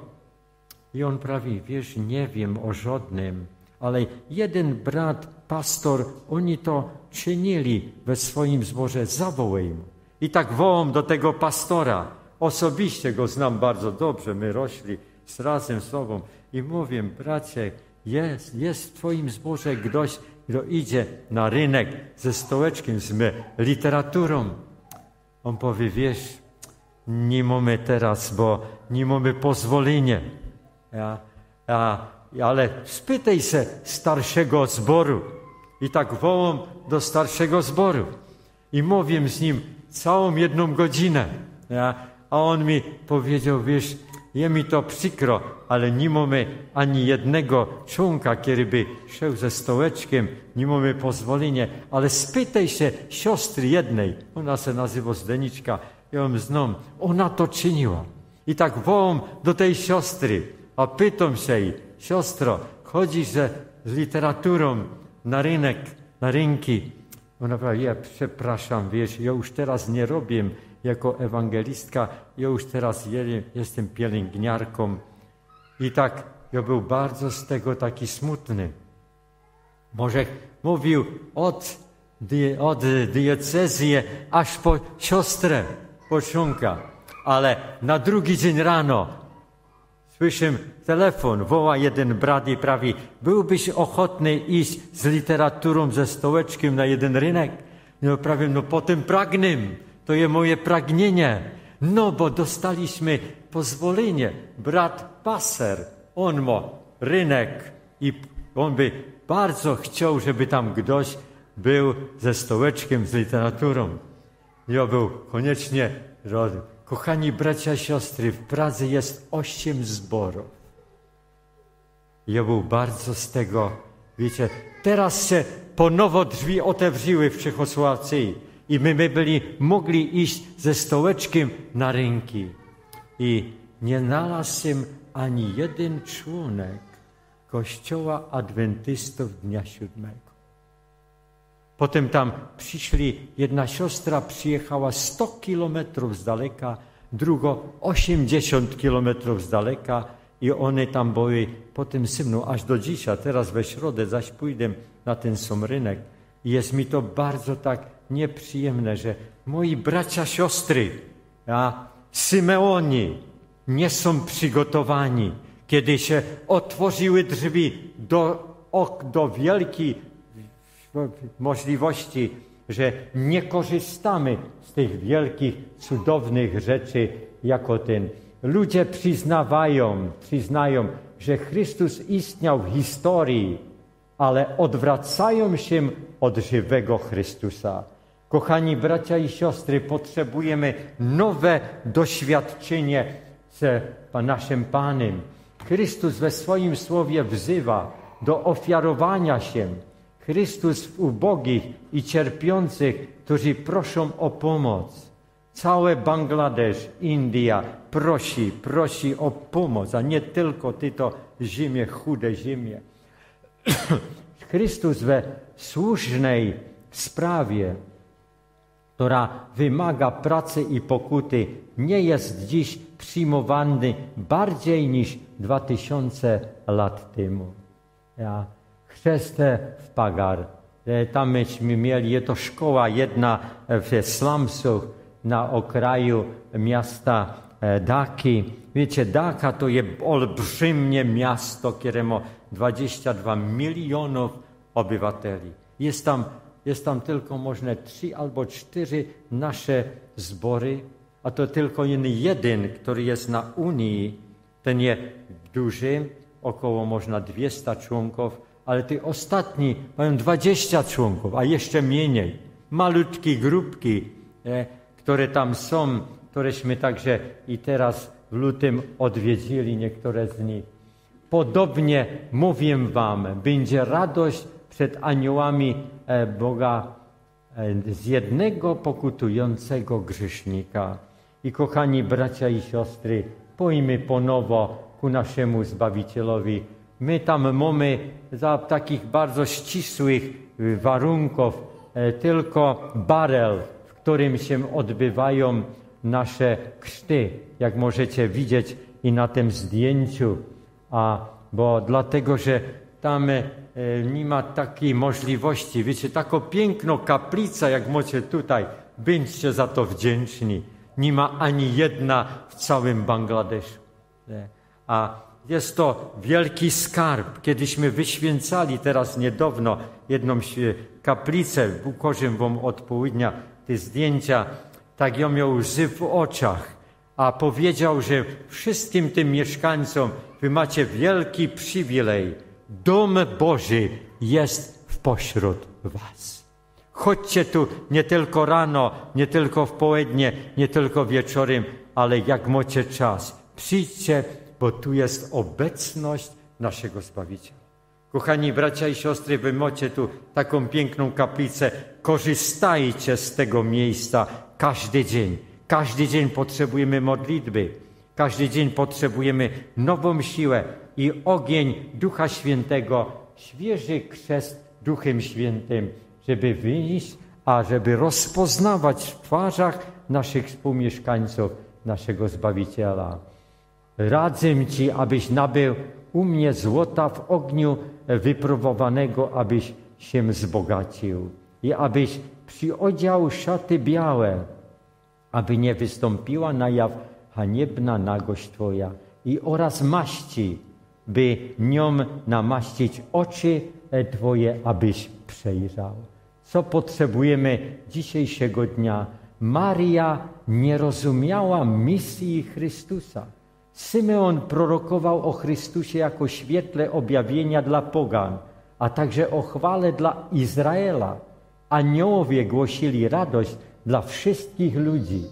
I on prawi, wiesz, nie wiem o żadnym, ale jeden brat, pastor, oni to czynili we swoim zborze, zawołaj mu. I tak wołam do tego pastora, osobiście go znam bardzo dobrze, my rośli z razem z sobą i mówię, bracie, jest, jest w twoim zborze ktoś, kto idzie na rynek ze stołeczkiem, z literaturą. On powie, wiesz, nie mamy teraz, bo nie mamy pozwolenia. Ja, ja, ale spytaj się starszego zboru. I tak wołam do starszego zboru. I mówię z nim całą jedną godzinę. Ja, a on mi powiedział, wiesz, je mi to przykro, ale nie mamy ani jednego członka, który by szedł ze stołeczkiem, nie mamy pozwolenia, ale spytaj się siostry jednej, ona się nazywa Zdeniczka, ja ją znam, ona to czyniła. I tak wołam do tej siostry, a pytam się jej, siostro, chodzisz ze, z literaturą na rynek, na rynki? Ona powie, ja przepraszam, wiesz, ja już teraz nie robię jako ewangelistka, ja już teraz jestem pielęgniarką. I tak ja był bardzo z tego taki smutny. Może mówił od, od diecezji aż po siostrę, po członka. Ale na drugi dzień rano słyszę telefon, woła jeden brat i prawi, byłbyś ochotny iść z literaturą, ze stołeczkiem na jeden rynek? No prawie, no potem pragnę. To jest moje pragnienie. No, bo dostaliśmy pozwolenie. Brat Paser, on ma rynek i on by bardzo chciał, żeby tam ktoś był ze stołeczkiem, z literaturą. Ja był koniecznie, kochani bracia, siostry, w Pradze jest osiem zborów. Ja był bardzo z tego, wiecie, teraz się ponowo drzwi otworzyły w Czechosłowacji. I my, my byli mogli iść ze stołeczkiem na rynki. I nie znalazł się ani jeden członek Kościoła Adwentystów Dnia Siódmego. Potem tam przyszli, jedna siostra przyjechała sto kilometrów z daleka, druga osiemdziesiąt kilometrów z daleka i one tam były potem ze mną aż do dzisiaj. Teraz we środę zaś pójdę na ten sam rynek. I jest mi to bardzo tak nieprzyjemne, że moi bracia, siostry, a Symeoni nie są przygotowani. Kiedy się otworzyły drzwi do, do wielkiej możliwości, że nie korzystamy z tych wielkich, cudownych rzeczy jako ten. Ludzie przyznawają, przyznają, że Chrystus istniał w historii, ale odwracają się od żywego Chrystusa. Kochani bracia i siostry, potrzebujemy nowe doświadczenie z naszym Panem. Chrystus we swoim słowie wzywa do ofiarowania się. Chrystus w ubogich i cierpiących, którzy proszą o pomoc. Całe Bangladesz, India prosi, prosi o pomoc, a nie tylko ty to ziemię, chude ziemię. Chrystus we słusznej sprawie, która wymaga pracy i pokuty, nie jest dziś przyjmowany bardziej niż dwa tysiące lat temu. Ja chrzest w Pagar, tam myśmy mieli, to szkoła jedna w slumsach na okraju miasta Dhaki. Wiecie, Dhaka to jest olbrzymie miasto, które ma dwadzieścia dwa milionów obywateli. Jest tam, jest tam tylko można trzy albo cztery nasze zbory, a to tylko jeden, który jest na Unii, ten jest duży, około można dwieście członków, ale te ostatni mają dwadzieścia członków, a jeszcze mniej. Malutkie grupki, e, które tam są, któreśmy także i teraz w lutym odwiedzili niektóre z nich. Podobnie mówię wam, będzie radość przed aniołami e, Boga e, z jednego pokutującego grzesznika. I kochani bracia i siostry, pójmy ponowo ku naszemu Zbawicielowi. My tam mamy za takich bardzo ścisłych warunków e, tylko barel, w którym się odbywają nasze chrzty, jak możecie widzieć i na tym zdjęciu. A bo dlatego, że tam e, nie ma takiej możliwości. Wiecie, taką piękną kaplicę, jak macie tutaj, bądźcie za to wdzięczni. Nie ma ani jedna w całym Bangladeszu. A jest to wielki skarb. Kiedyśmy wyświęcali teraz niedawno jedną kaplicę, ukorzę wam od południa te zdjęcia, tak ją miał łzy w oczach, a powiedział, że wszystkim tym mieszkańcom wy macie wielki przywilej. Dom Boży jest w pośród was. Chodźcie tu nie tylko rano, nie tylko w południe, nie tylko wieczorem, ale jak macie czas. Przyjdźcie, bo tu jest obecność naszego Zbawiciela. Kochani bracia i siostry, wy macie tu taką piękną kaplicę. Korzystajcie z tego miejsca każdy dzień. Każdy dzień potrzebujemy modlitwy. Każdy dzień potrzebujemy nową siłę i ogień Ducha Świętego, świeży chrzest Duchem Świętym, żeby wyjść, a żeby rozpoznawać w twarzach naszych współmieszkańców naszego Zbawiciela. Radzę ci, abyś nabył u mnie złota w ogniu wypróbowanego, abyś się wzbogacił i abyś przyodział szaty białe, aby nie wystąpiła na jaw haniebna nagość twoja i oraz maści, by nią namaścić oczy twoje, abyś przejrzał. Co potrzebujemy dzisiejszego dnia? Maria nie rozumiała misji Chrystusa. Symeon prorokował o Chrystusie jako świetle objawienia dla pogan, a także o chwale dla Izraela. Aniołowie głosili radość dla wszystkich ludzi.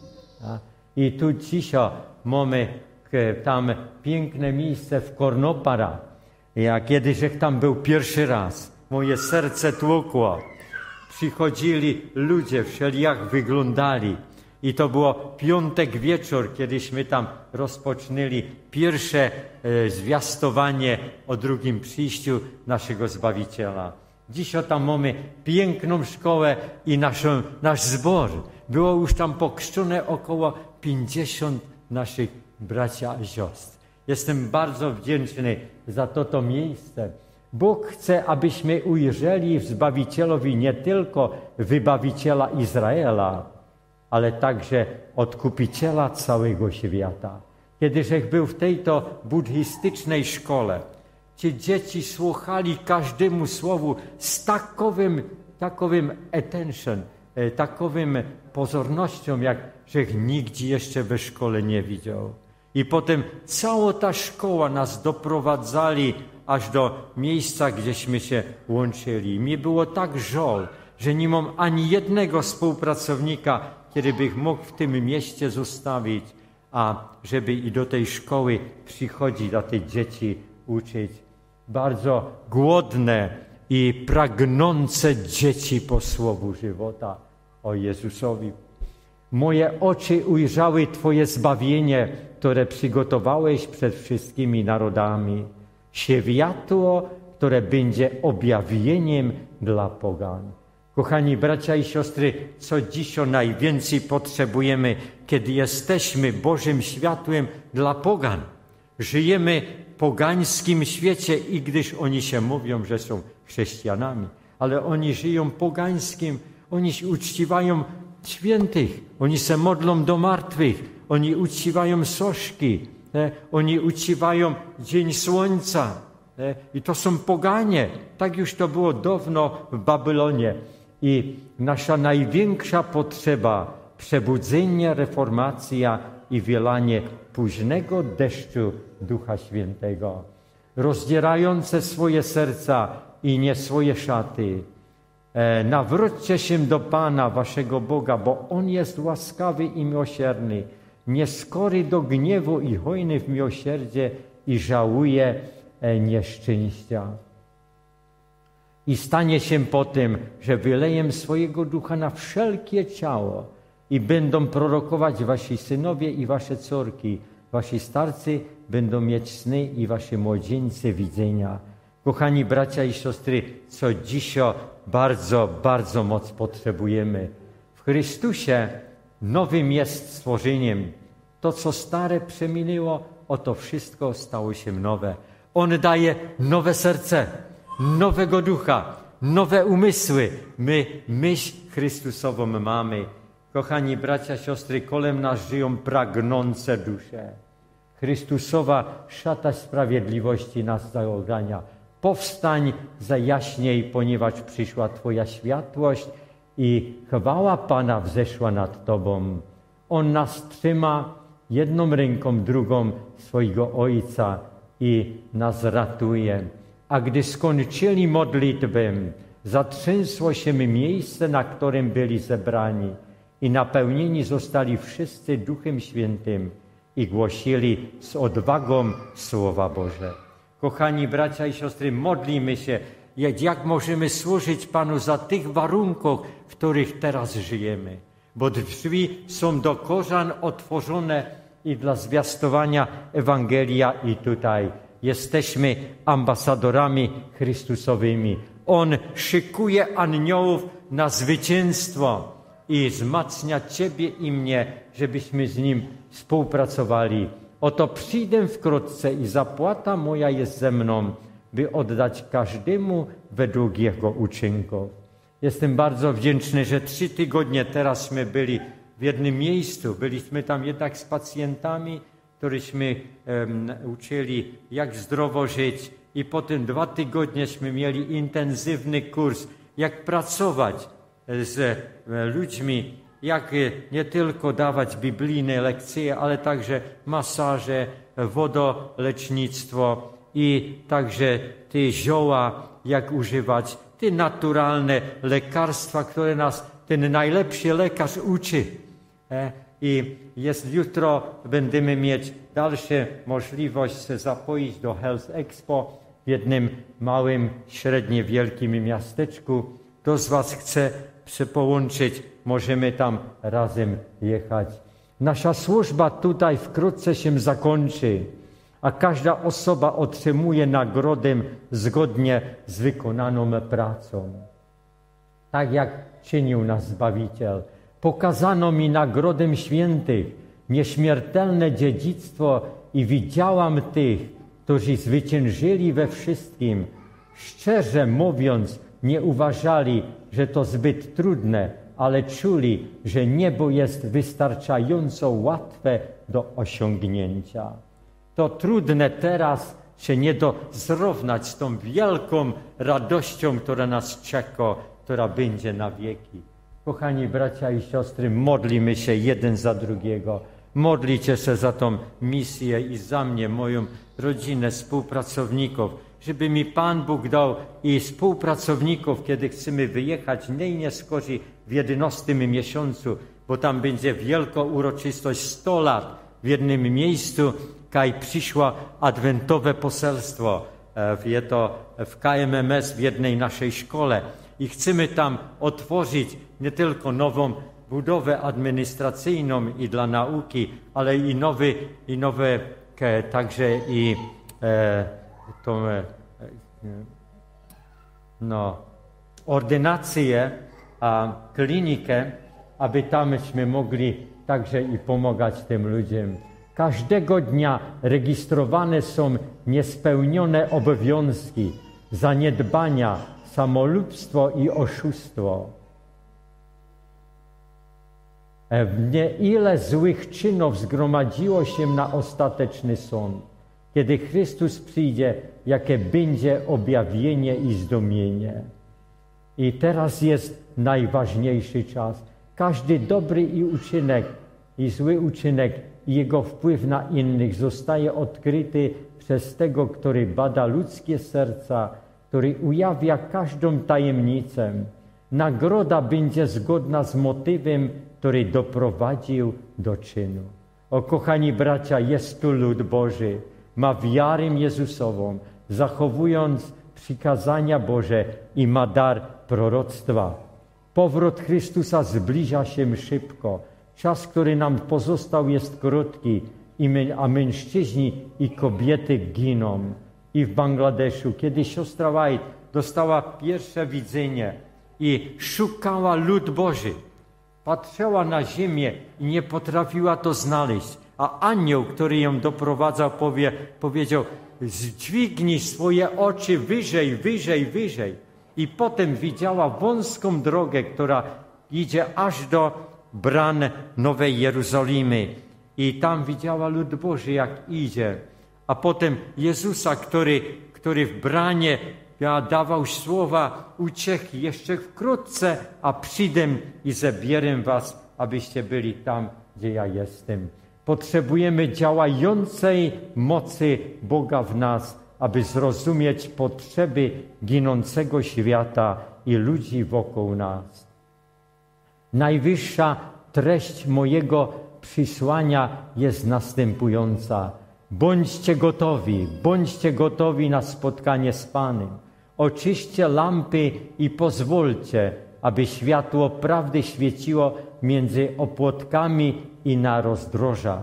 I tu dzisiaj mamy tam piękne miejsce w Kornopara. Ja kiedyś tam był pierwszy raz, moje serce tłukło. Przychodzili ludzie, wszelijak wyglądali. I to było piątek wieczór, kiedyśmy tam rozpocznęli pierwsze e, zwiastowanie o drugim przyjściu naszego Zbawiciela. Dzisiaj tam mamy piękną szkołę i naszą, nasz zbor. Było już tam pokrzczone około pięćdziesiąt naszych bracia i siostr. Jestem bardzo wdzięczny za to, to miejsce. Bóg chce, abyśmy ujrzeli w Zbawicielowi nie tylko Wybawiciela Izraela, ale także Odkupiciela całego świata. Kiedy Żech był w tejto buddhistycznej szkole, ci dzieci słuchali każdemu słowu z takowym, takowym attention, takowym pozornością, jak Żech nigdzie jeszcze we szkole nie widział. I potem cała ta szkoła nas doprowadzali aż do miejsca, gdzieśmy się łączyli. Mi było tak żal, że nie mam ani jednego współpracownika, który bych mógł w tym mieście zostawić, a żeby i do tej szkoły przychodzić, a te dzieci uczyć. Bardzo głodne i pragnące dzieci po słowu żywota o Jezusowi. Moje oczy ujrzały Twoje zbawienie, które przygotowałeś przed wszystkimi narodami. Światło, które będzie objawieniem dla pogan. Kochani bracia i siostry, co dzisiaj najwięcej potrzebujemy, kiedy jesteśmy Bożym światłem dla pogan. Żyjemy w pogańskim świecie i gdyż oni się mówią, że są chrześcijanami, ale oni żyją pogańskim, oni uczciwają świętych, oni się modlą do martwych, oni uczciwają soszki, nie? Oni uczciwają Dzień Słońca. Nie? I to są poganie. Tak już to było dawno w Babylonie. I nasza największa potrzeba, przebudzenie, reformacja i wielanie późnego deszczu Ducha Świętego. Rozdzierające swoje serca i nie swoje szaty. E, nawróćcie się do Pana, waszego Boga, bo On jest łaskawy i miłosierny, nieskory do gniewu i hojny w miłosierdzie i żałuje e, nieszczęścia. I stanie się po tym, że wyleję swojego ducha na wszelkie ciało i będą prorokować wasi synowie i wasze córki, wasi starcy będą mieć sny i wasi młodzieńcy widzenia. Kochani bracia i siostry, co dzisiaj bardzo, bardzo moc potrzebujemy. W Chrystusie nowym jest stworzeniem. To, co stare przeminęło, oto wszystko stało się nowe. On daje nowe serce, nowego ducha, nowe umysły. My myśl Chrystusową mamy. Kochani bracia, siostry, kolem nas żyją pragnące dusze. Chrystusowa szata sprawiedliwości nas zaogania. Powstań, zajaśnij, ponieważ przyszła Twoja światłość i chwała Pana wzeszła nad Tobą. On nas trzyma jedną ręką, drugą swojego Ojca i nas ratuje. A gdy skończyli modlitwę, zatrzęsło się miejsce, na którym byli zebrani i napełnieni zostali wszyscy Duchem Świętym i głosili z odwagą Słowa Boże. Kochani bracia i siostry, modlimy się, jak, jak możemy służyć Panu za tych warunków, w których teraz żyjemy. Bo drzwi są do korzan otworzone i dla zwiastowania Ewangelia i tutaj jesteśmy ambasadorami Chrystusowymi. On szykuje aniołów na zwycięstwo i wzmacnia Ciebie i mnie, żebyśmy z Nim współpracowali. Oto przyjdę wkrótce i zapłata moja jest ze mną, by oddać każdemu według jego uczynków. Jestem bardzo wdzięczny, że trzy tygodnie teraśmy byli w jednym miejscu. Byliśmy tam jednak z pacjentami, któryśmy um, uczyli, jak zdrowo żyć. I potem dwa tygodnieśmy mieli intensywny kurs, jak pracować z ludźmi, jak nie tylko dawać biblijne lekcje, ale także masaże, wodolecznictwo i także te zioła, jak używać, te naturalne lekarstwa, które nas ten najlepszy lekarz uczy. I jest jutro, będziemy mieć dalszą możliwość się zapoić do Health Expo w jednym małym, średnio wielkim miasteczku. Kto z was chce się połączyć, możemy tam razem jechać. Nasza służba tutaj wkrótce się zakończy, a każda osoba otrzymuje nagrodę zgodnie z wykonaną pracą. Tak jak czynił nas Zbawiciel. Pokazano mi nagrodę świętych, nieśmiertelne dziedzictwo i widziałam tych, którzy zwyciężyli we wszystkim, szczerze mówiąc, nie uważali, że to zbyt trudne, ale czuli, że niebo jest wystarczająco łatwe do osiągnięcia. To trudne teraz się nie do zrównać z tą wielką radością, która nas czeka, która będzie na wieki. Kochani bracia i siostry, modlimy się jeden za drugiego. Modlicie się za tą misję i za mnie, moją rodzinę, współpracowników, żeby mi Pan Bóg dał i współpracowników, kiedy chcemy wyjechać najnieskori w jedenastym miesiącu, bo tam będzie wielka uroczystość sto lat w jednym miejscu, kaj przyszło adwentowe poselstwo w, to, w K M M S w jednej naszej szkole. I chcemy tam otworzyć nie tylko nową budowę administracyjną i dla nauki, ale i nowe, i nowe także i e, tą e, no, ordynację, a klinikę, aby tamśmy mogli także i pomagać tym ludziom. Każdego dnia rejestrowane są niespełnione obowiązki, zaniedbania, samolubstwo i oszustwo. Ile złych czynów zgromadziło się na ostateczny sąd, kiedy Chrystus przyjdzie, jakie będzie objawienie i zdumienie. I teraz jest najważniejszy czas. Każdy dobry i uczynek i zły uczynek i jego wpływ na innych zostaje odkryty przez tego, który bada ludzkie serca, który ujawia każdą tajemnicę. Nagroda będzie zgodna z motywem, który doprowadził do czynu. O kochani bracia, jest tu lud Boży, ma wiarę Jezusową, zachowując przykazania Boże i ma dar proroctwa. Powrót Chrystusa zbliża się szybko. Czas, który nam pozostał, jest krótki, i my, a mężczyźni i kobiety giną. I w Bangladeszu, kiedy siostra White dostała pierwsze widzenie i szukała lud Boży, patrzyła na ziemię i nie potrafiła to znaleźć. A anioł, który ją doprowadzał, powie, powiedział: zdźwignij swoje oczy wyżej, wyżej, wyżej. I potem widziała wąską drogę, która idzie aż do bran Nowej Jerozolimy. I tam widziała lud Boży, jak idzie. A potem Jezusa, który, który w branie dawał słowa uciechy jeszcze wkrótce, a przyjdę i zabierę was, abyście byli tam, gdzie ja jestem. Potrzebujemy działającej mocy Boga w nas, aby zrozumieć potrzeby ginącego świata i ludzi wokół nas. Najwyższa treść mojego przysłania jest następująca. Bądźcie gotowi, bądźcie gotowi na spotkanie z Panem. Oczyście lampy i pozwólcie, aby światło prawdy świeciło między opłotkami i na rozdrożach.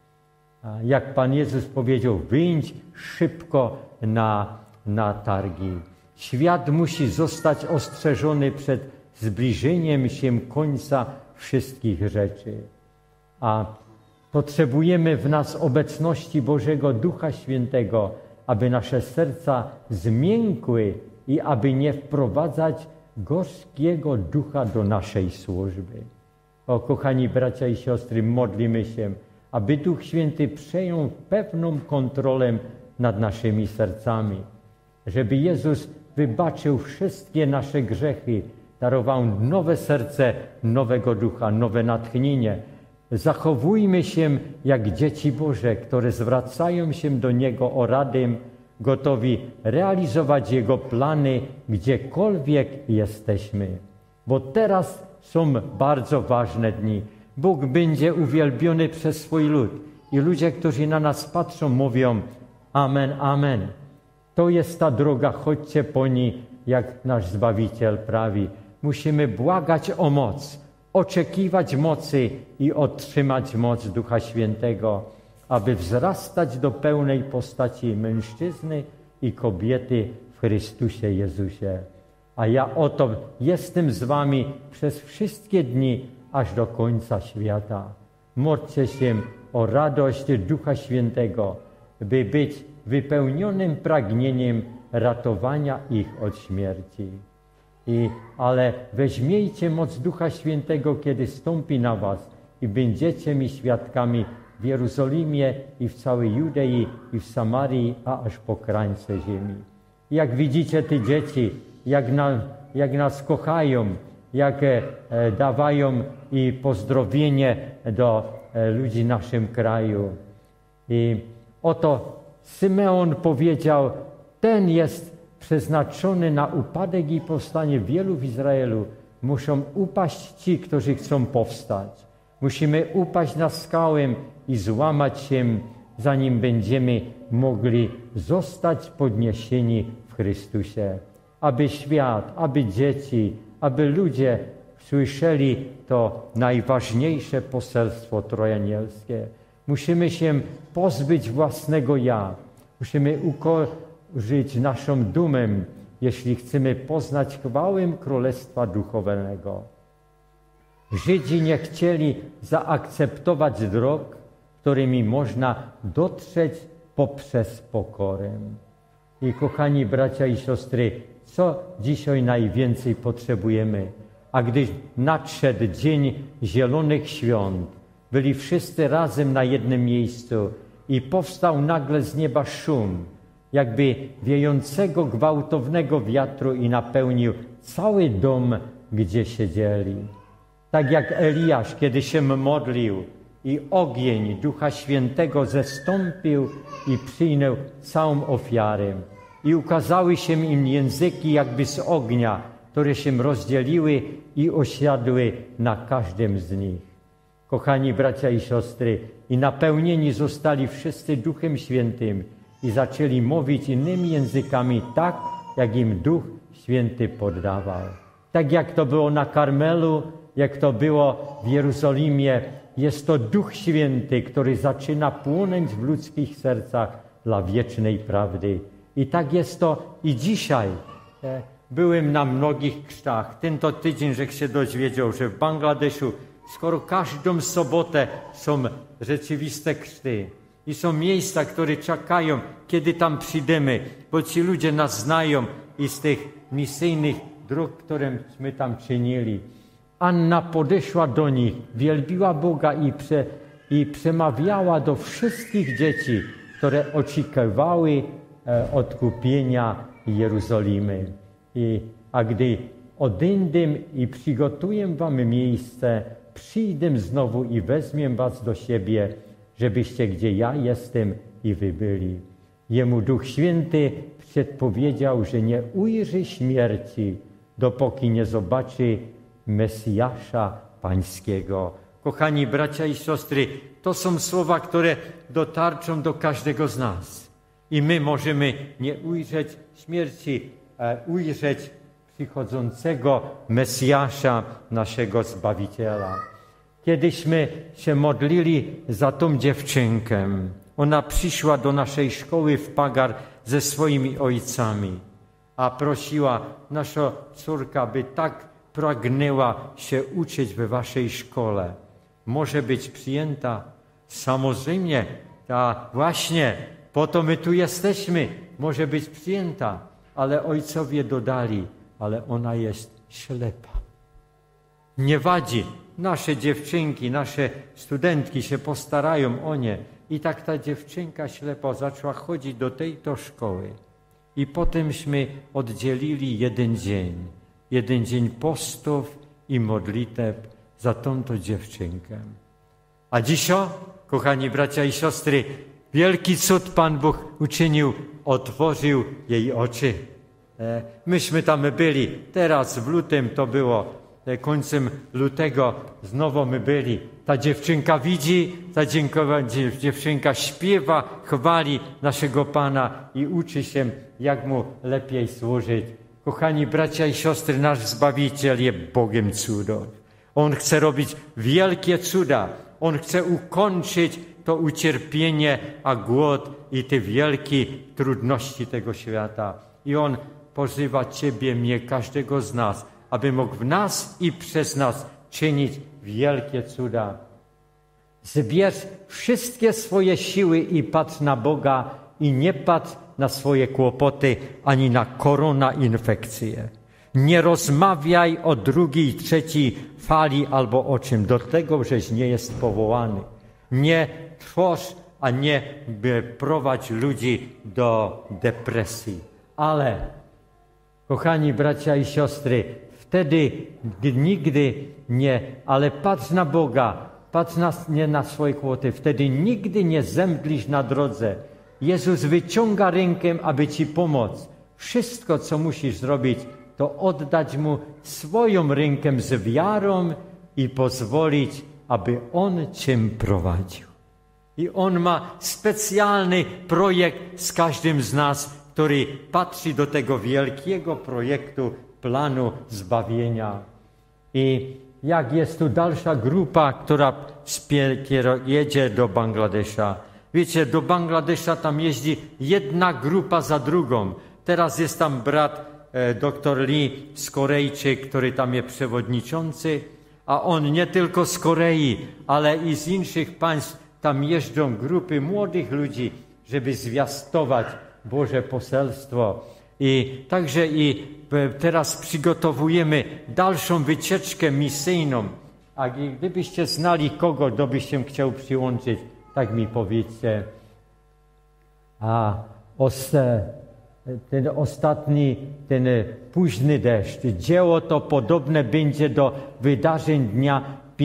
Jak Pan Jezus powiedział, wyjdź szybko na, na targi. Świat musi zostać ostrzeżony przed zbliżeniem się końca wszystkich rzeczy. A potrzebujemy w nas obecności Bożego Ducha Świętego, aby nasze serca zmiękły i aby nie wprowadzać gorzkiego ducha do naszej służby. O, kochani bracia i siostry, modlimy się, aby Duch Święty przejął pewną kontrolę nad naszymi sercami, żeby Jezus wybaczył wszystkie nasze grzechy, darował nowe serce, nowego ducha, nowe natchnienie. Zachowujmy się jak dzieci Boże, które zwracają się do Niego o radę, gotowi realizować Jego plany, gdziekolwiek jesteśmy. Bo teraz są bardzo ważne dni. Bóg będzie uwielbiony przez swój lud. I ludzie, którzy na nas patrzą, mówią: amen, amen. To jest ta droga, chodźcie po niej, jak nasz Zbawiciel prawi. Musimy błagać o moc, oczekiwać mocy i otrzymać moc Ducha Świętego, aby wzrastać do pełnej postaci mężczyzny i kobiety w Chrystusie Jezusie. A ja oto jestem z wami przez wszystkie dni, aż do końca świata. Módlcie się o radość Ducha Świętego, by być wypełnionym pragnieniem ratowania ich od śmierci. I, ale weźmiejcie moc Ducha Świętego, kiedy stąpi na was i będziecie mi świadkami w Jerozolimie i w całej Judei i w Samarii, a aż po krańce ziemi. Jak widzicie te dzieci, jak, na, jak nas kochają, jak e, dawają i pozdrowienie do e, ludzi w naszym kraju. I oto Symeon powiedział, ten jest przeznaczony na upadek i powstanie wielu w Izraelu. Muszą upaść ci, którzy chcą powstać. Musimy upaść na skałę i złamać się, zanim będziemy mogli zostać podniesieni w Chrystusie. Aby świat, aby dzieci, aby ludzie słyszeli to najważniejsze poselstwo trojanielskie. Musimy się pozbyć własnego ja. Musimy ukorzyć naszą dumę, jeśli chcemy poznać chwałę Królestwa Duchowego. Żydzi nie chcieli zaakceptować dróg, którymi można dotrzeć poprzez pokorę. I kochani bracia i siostry, co dzisiaj najwięcej potrzebujemy? A gdy nadszedł dzień Zielonych Świąt, byli wszyscy razem na jednym miejscu i powstał nagle z nieba szum, jakby wiejącego gwałtownego wiatru i napełnił cały dom, gdzie siedzieli. Tak jak Eliasz, kiedy się modlił i ogień Ducha Świętego zestąpił i przyjął całą ofiarę. I ukazały się im języki jakby z ognia, które się rozdzieliły i osiadły na każdym z nich. Kochani bracia i siostry, i napełnieni zostali wszyscy Duchem Świętym i zaczęli mówić innymi językami tak, jak im Duch Święty poddawał. Tak jak to było na Karmelu, jak to było w Jerozolimie, jest to Duch Święty, który zaczyna płonąć w ludzkich sercach dla wiecznej prawdy. I tak jest to i dzisiaj. Byłem na mnogich chrztach. Ten to tydzień, że się dowiedział, że w Bangladeszu skoro każdą sobotę są rzeczywiste chrzty. I są miejsca, które czekają, kiedy tam przyjdziemy, bo ci ludzie nas znają i z tych misyjnych dróg, któreśmy tam czynili. Anna podeszła do nich, wielbiła Boga i, prze, i przemawiała do wszystkich dzieci, które oczekiwały e, odkupienia Jerozolimy. I, a gdy odejdę i przygotuję wam miejsce, przyjdę znowu i wezmę was do siebie, żebyście gdzie ja jestem i wy byli. Jemu Duch Święty przedpowiedział, że nie ujrzy śmierci, dopóki nie zobaczy Mesjasza Pańskiego. Kochani bracia i siostry, to są słowa, które dotarczą do każdego z nas. I my możemy nie ujrzeć śmierci, a ujrzeć przychodzącego Mesjasza, naszego Zbawiciela. Kiedyśmy się modlili za tą dziewczynkę. Ona przyszła do naszej szkoły w Pagar ze swoimi ojcami, a prosiła, nasza córka by tak pragnęła się uczyć we waszej szkole. Może być przyjęta? Samozřejmě, ta właśnie, po to my tu jesteśmy, może być przyjęta. Ale ojcowie dodali, ale ona jest ślepa. Nie wadzi. Nasze dziewczynki, nasze studentki się postarają o nie. I tak ta dziewczynka ślepa zaczęła chodzić do tej to szkoły. I potemśmy oddzielili jeden dzień. Jeden dzień postów i modlitew za tą to dziewczynkę. A dzisiaj, kochani bracia i siostry, wielki cud Pan Bóg uczynił, otworzył jej oczy. Myśmy tam byli, teraz w lutym to było, końcem lutego znowu my byli. Ta dziewczynka widzi, ta dziewczynka śpiewa, chwali naszego Pana i uczy się, jak Mu lepiej służyć. Kochani bracia i siostry, nasz Zbawiciel jest Bogiem cudów. On chce robić wielkie cuda. On chce ukończyć to ucierpienie, a głód i te wielkie trudności tego świata. I On pozywa Ciebie, mnie, każdego z nas, aby mógł w nas i przez nas czynić wielkie cuda. Zbierz wszystkie swoje siły i patrz na Boga i nie patrz na swoje kłopoty, ani na koronainfekcję. Nie rozmawiaj o drugiej, trzeciej fali albo o czym. Do tego, żeś nie jest powołany. Nie trwórz, a nie prowadź ludzi do depresji. Ale, kochani bracia i siostry, wtedy nigdy nie, ale patrz na Boga, patrz na, nie na swoje kłopoty, wtedy nigdy nie zemdlisz na drodze. Jezus wyciąga rękę, aby ci pomóc. Wszystko, co musisz zrobić, to oddać Mu swoją rękę z wiarą i pozwolić, aby On cię prowadził. I On ma specjalny projekt z każdym z nas, który patrzy do tego wielkiego projektu, planu zbawienia. I jak jest tu dalsza grupa, która jedzie do Bangladesza. Wiecie, do Bangladesza tam jeździ jedna grupa za drugą. Teraz jest tam brat e, doktor Lee z Korejczyk, który tam jest przewodniczący, a on nie tylko z Korei, ale i z innych państw tam jeżdżą grupy młodych ludzi, żeby zwiastować Boże poselstwo. I także i teraz przygotowujemy dalszą wycieczkę misyjną. A gdybyście znali kogo, kto by się chciał przyłączyć, tak mi powiedzcie. A os, ten ostatni, ten późny deszcz, dzieło to podobne będzie do wydarzeń dnia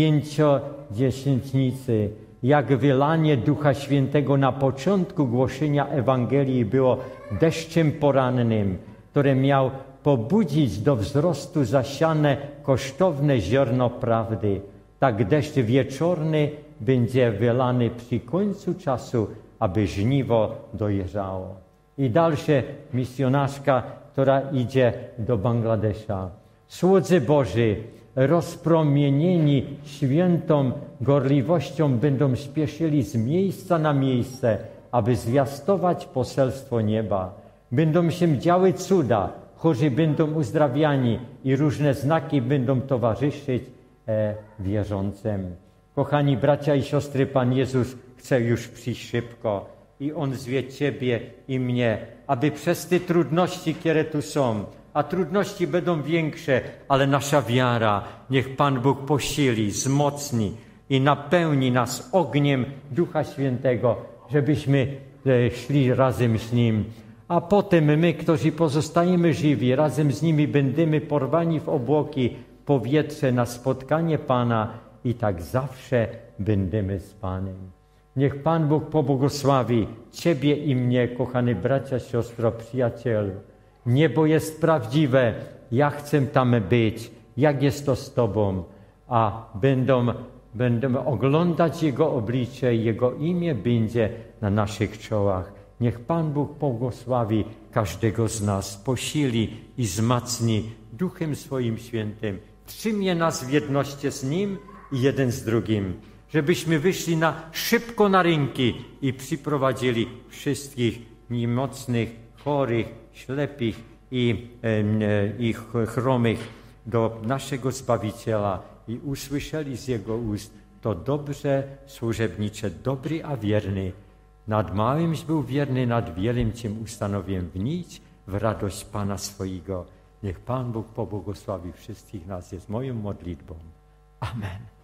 Pięćdziesiątnicy. Jak wylanie Ducha Świętego na początku głoszenia Ewangelii było deszczem porannym, które miał pobudzić do wzrostu zasiane kosztowne ziarno prawdy. Tak deszcz wieczorny będzie wylany przy końcu czasu, aby żniwo dojrzało. I dalsze misjonarka, która idzie do Bangladesza. Słudzy Boży, rozpromienieni świętą gorliwością, będą spieszyli z miejsca na miejsce, aby zwiastować poselstwo nieba. Będą się działy cuda, chorzy będą uzdrawiani i różne znaki będą towarzyszyć e, wierzącym. Kochani bracia i siostry, Pan Jezus chce już przyjść szybko i On zwie Ciebie i mnie, aby przez te trudności, które tu są, a trudności będą większe, ale nasza wiara, niech Pan Bóg posili, wzmocni i napełni nas ogniem Ducha Świętego, żebyśmy szli razem z Nim. A potem my, którzy pozostajemy żywi, razem z nimi będziemy porwani w obłoki, powietrze na spotkanie Pana i tak zawsze będziemy z Panem. Niech Pan Bóg pobłogosławi Ciebie i mnie, kochany bracia, siostro, przyjacielu. Niebo jest prawdziwe, ja chcę tam być, jak jest to z Tobą, a będą, będziemy oglądać Jego oblicze, Jego imię będzie na naszych czołach. Niech Pan Bóg pobłogosławi każdego z nas, posili i wzmacni Duchem Swoim Świętym. Trzymie nas w jedności z Nim i jeden z drugim, żebyśmy wyszli na szybko na rynki i przyprowadzili wszystkich niemocnych, chorych, ślepich i, e, i chromych do naszego Zbawiciela i usłyszeli z Jego ust: to dobrze służebnicze, dobry a wierny. Nad małymś był wierny, nad wielym Cię ustanowiłem. Wnić w radość Pana swojego. Niech Pan Bóg pobłogosławi wszystkich nas, jest moją modlitwą. Amen.